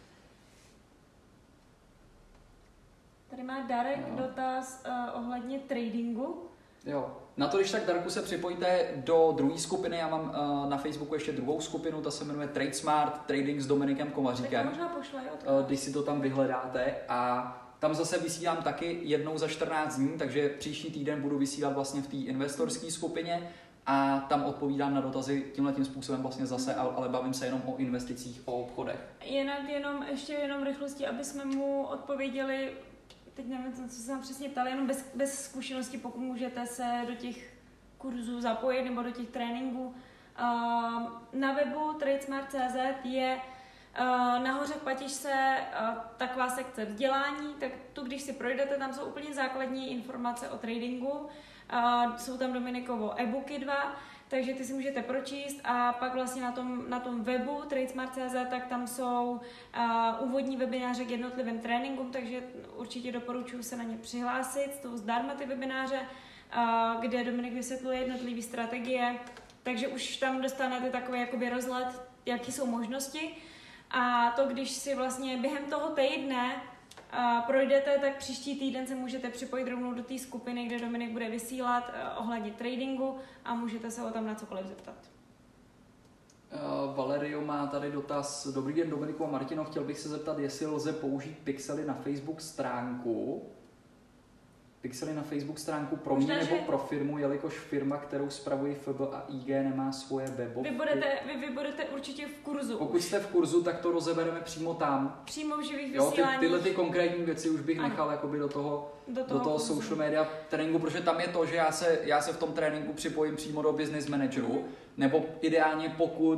Speaker 2: Tady má Darek no. dotaz uh, ohledně tradingu.
Speaker 3: Jo. Na to, když tak, Darku, se připojíte do druhé skupiny. Já mám uh, na Facebooku ještě druhou skupinu, ta se jmenuje Trade Smart, Trading s Dominikem Kovaříkem.
Speaker 2: Tak možná pošle, jo,
Speaker 3: uh, když si to tam vyhledáte. A tam zase vysílám taky jednou za čtrnáct dní, takže příští týden budu vysílat vlastně v té investorské skupině a tam odpovídám na dotazy tímhletím způsobem vlastně zase, ale bavím se jenom o investicích, o obchodech.
Speaker 2: Jinak jenom, ještě jenom rychlosti, aby jsme mu odpověděli, teď nevím, co se vám přesně ptali, jenom bez, bez zkušenosti, pokud můžete se do těch kurzů zapojit nebo do těch tréninků. Na webu tradesmart tečka cé zet je nahoře v patičce taková sekce vzdělání, tak tu, když si projdete, tam jsou úplně základní informace o tradingu. Jsou tam Dominikovo e-booky dva, takže ty si můžete pročíst a pak vlastně na tom, na tom webu tradesmart tečka cé zet, tak tam jsou uh, úvodní webináře k jednotlivým tréninkům, takže určitě doporučuji se na ně přihlásit, jsou zdarma ty webináře, uh, kde Dominik vysvětluje jednotlivé strategie, takže už tam dostanete takový jakoby rozhled, jaký jsou možnosti a to, když si vlastně během toho týdne Uh, projdete, tak příští týden se můžete připojit rovnou do té skupiny, kde Dominik bude vysílat uh, ohledně tradingu a můžete se ho tam na cokoliv zeptat.
Speaker 3: Uh, Valerio má tady dotaz. Dobrý den, Dominiku a Martino, chtěl bych se zeptat, jestli lze použít pixely na Facebook stránku. Pixely na Facebook stránku pro mě nebo že... pro firmu, jelikož firma, kterou spravují F B a I G, nemá svoje webovky.
Speaker 2: Vy budete, vy, vy budete určitě v kurzu.
Speaker 3: Pokud jste v kurzu, tak to rozebereme přímo tam.
Speaker 2: Přímo v živých
Speaker 3: jo,
Speaker 2: vysíláních.
Speaker 3: Ty, tyhle ty konkrétní věci už bych ano. nechal jakoby do toho, do toho, do toho social media tréninku, protože tam je to, že já se, já se v tom tréninku připojím přímo do business manageru, mm. nebo ideálně pokud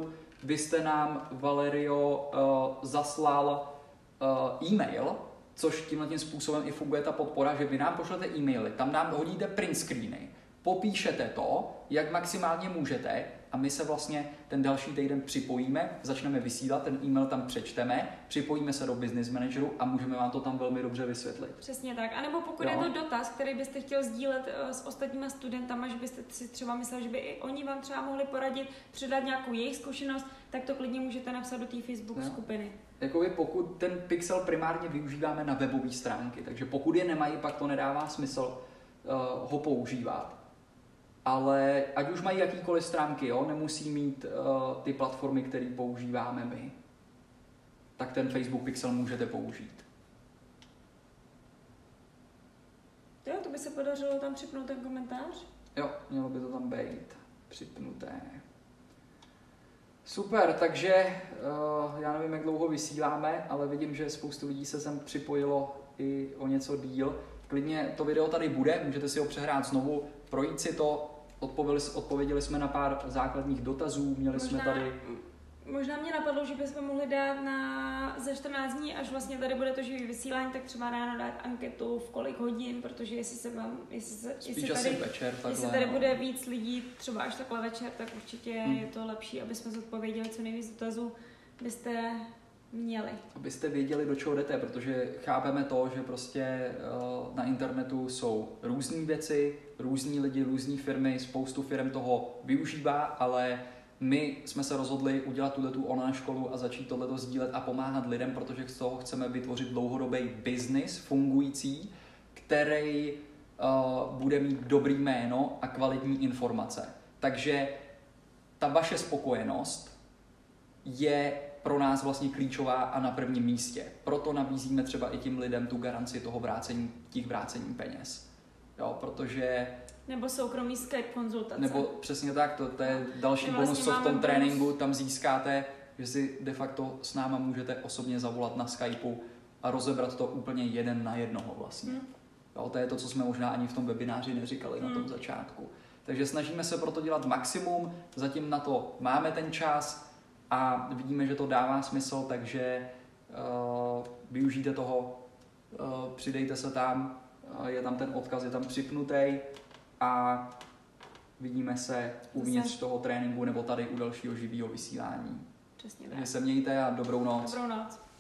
Speaker 3: vy jste nám, Valerio, uh, zaslal uh, e-mail, což tímhle tím způsobem i funguje ta podpora, že vy nám pošlete e-maily, tam nám hodíte print screeny, popíšete to, jak maximálně můžete a my se vlastně ten další týden připojíme, začneme vysílat, ten e-mail tam přečteme, připojíme se do business manageru a můžeme vám to tam velmi dobře vysvětlit.
Speaker 2: Přesně tak. A nebo pokud
Speaker 3: Jo.
Speaker 2: je to dotaz, který byste chtěl sdílet uh, s ostatníma studentama, že byste si třeba mysleli, že by i oni vám třeba mohli poradit, předat nějakou jejich zkušenost, tak to klidně můžete napsat do té Facebook
Speaker 3: Jo.
Speaker 2: skupiny.
Speaker 3: Jakoby pokud ten pixel primárně využíváme na webové stránky, takže pokud je nemají, pak to nedává smysl uh, ho používat. Ale ať už mají jakýkoliv stránky, jo, nemusí mít uh, ty platformy, které používáme my, tak ten Facebook Pixel můžete použít.
Speaker 2: Jo, to by se podařilo tam připnout ten komentář?
Speaker 3: Jo, mělo by to tam být připnuté. Super, takže uh, já nevím, jak dlouho vysíláme, ale vidím, že spoustu lidí se sem připojilo i o něco díl. Klidně to video tady bude, můžete si ho přehrát znovu, projít si to, odpověděli, odpověděli jsme na pár základních dotazů, měli
Speaker 2: Možná,
Speaker 3: jsme tady...
Speaker 2: možná mě napadlo, že bychom mohli dát na za čtrnáct dní, až vlastně tady bude to živý vysílání, tak třeba ráno dát anketu v kolik hodin, protože jestli se vám, jestli, se, jestli
Speaker 3: Spíš asi
Speaker 2: tady,
Speaker 3: večer, takhle,
Speaker 2: jestli tady
Speaker 3: no.
Speaker 2: bude víc lidí, třeba až takhle večer, tak určitě
Speaker 3: Hmm.
Speaker 2: je to lepší, aby jsme zodpověděli co nejvíc dotazů, byste měli.
Speaker 3: Abyste věděli, do čeho jdete, protože chápeme to, že prostě uh, na internetu jsou různé věci, různí lidi, různé firmy, spoustu firm toho využívá, ale my jsme se rozhodli udělat tuto online školu a začít tohleto sdílet a pomáhat lidem, protože z toho chceme vytvořit dlouhodobý biznis fungující, který uh, bude mít dobrý jméno a kvalitní informace. Takže ta vaše spokojenost je pro nás vlastně klíčová a na prvním místě. Proto nabízíme třeba i tím lidem tu garanci toho vrácení, těch vrácení peněz. Jo, protože...
Speaker 2: Nebo soukromý Skype konzultace.
Speaker 3: Nebo přesně tak, to, to je další
Speaker 2: My
Speaker 3: bonus,
Speaker 2: vlastně
Speaker 3: co v
Speaker 2: máme
Speaker 3: tom
Speaker 2: bonus.
Speaker 3: tréninku tam získáte, že si de facto s náma můžete osobně zavolat na Skypeu a rozebrat to úplně jeden na jednoho vlastně.
Speaker 2: Hmm.
Speaker 3: Jo, to je to, co jsme možná ani v tom webináři neříkali hmm. na tom začátku. Takže snažíme se proto dělat maximum, zatím na to máme ten čas a vidíme, že to dává smysl, takže uh, využijte toho, uh, přidejte se tam, uh, je tam ten odkaz, je tam připnutý a vidíme se uvnitř toho tréninku nebo tady u dalšího živého vysílání.
Speaker 2: Přesně tak.
Speaker 3: Takže se mějte a dobrou noc.
Speaker 2: Dobrou noc.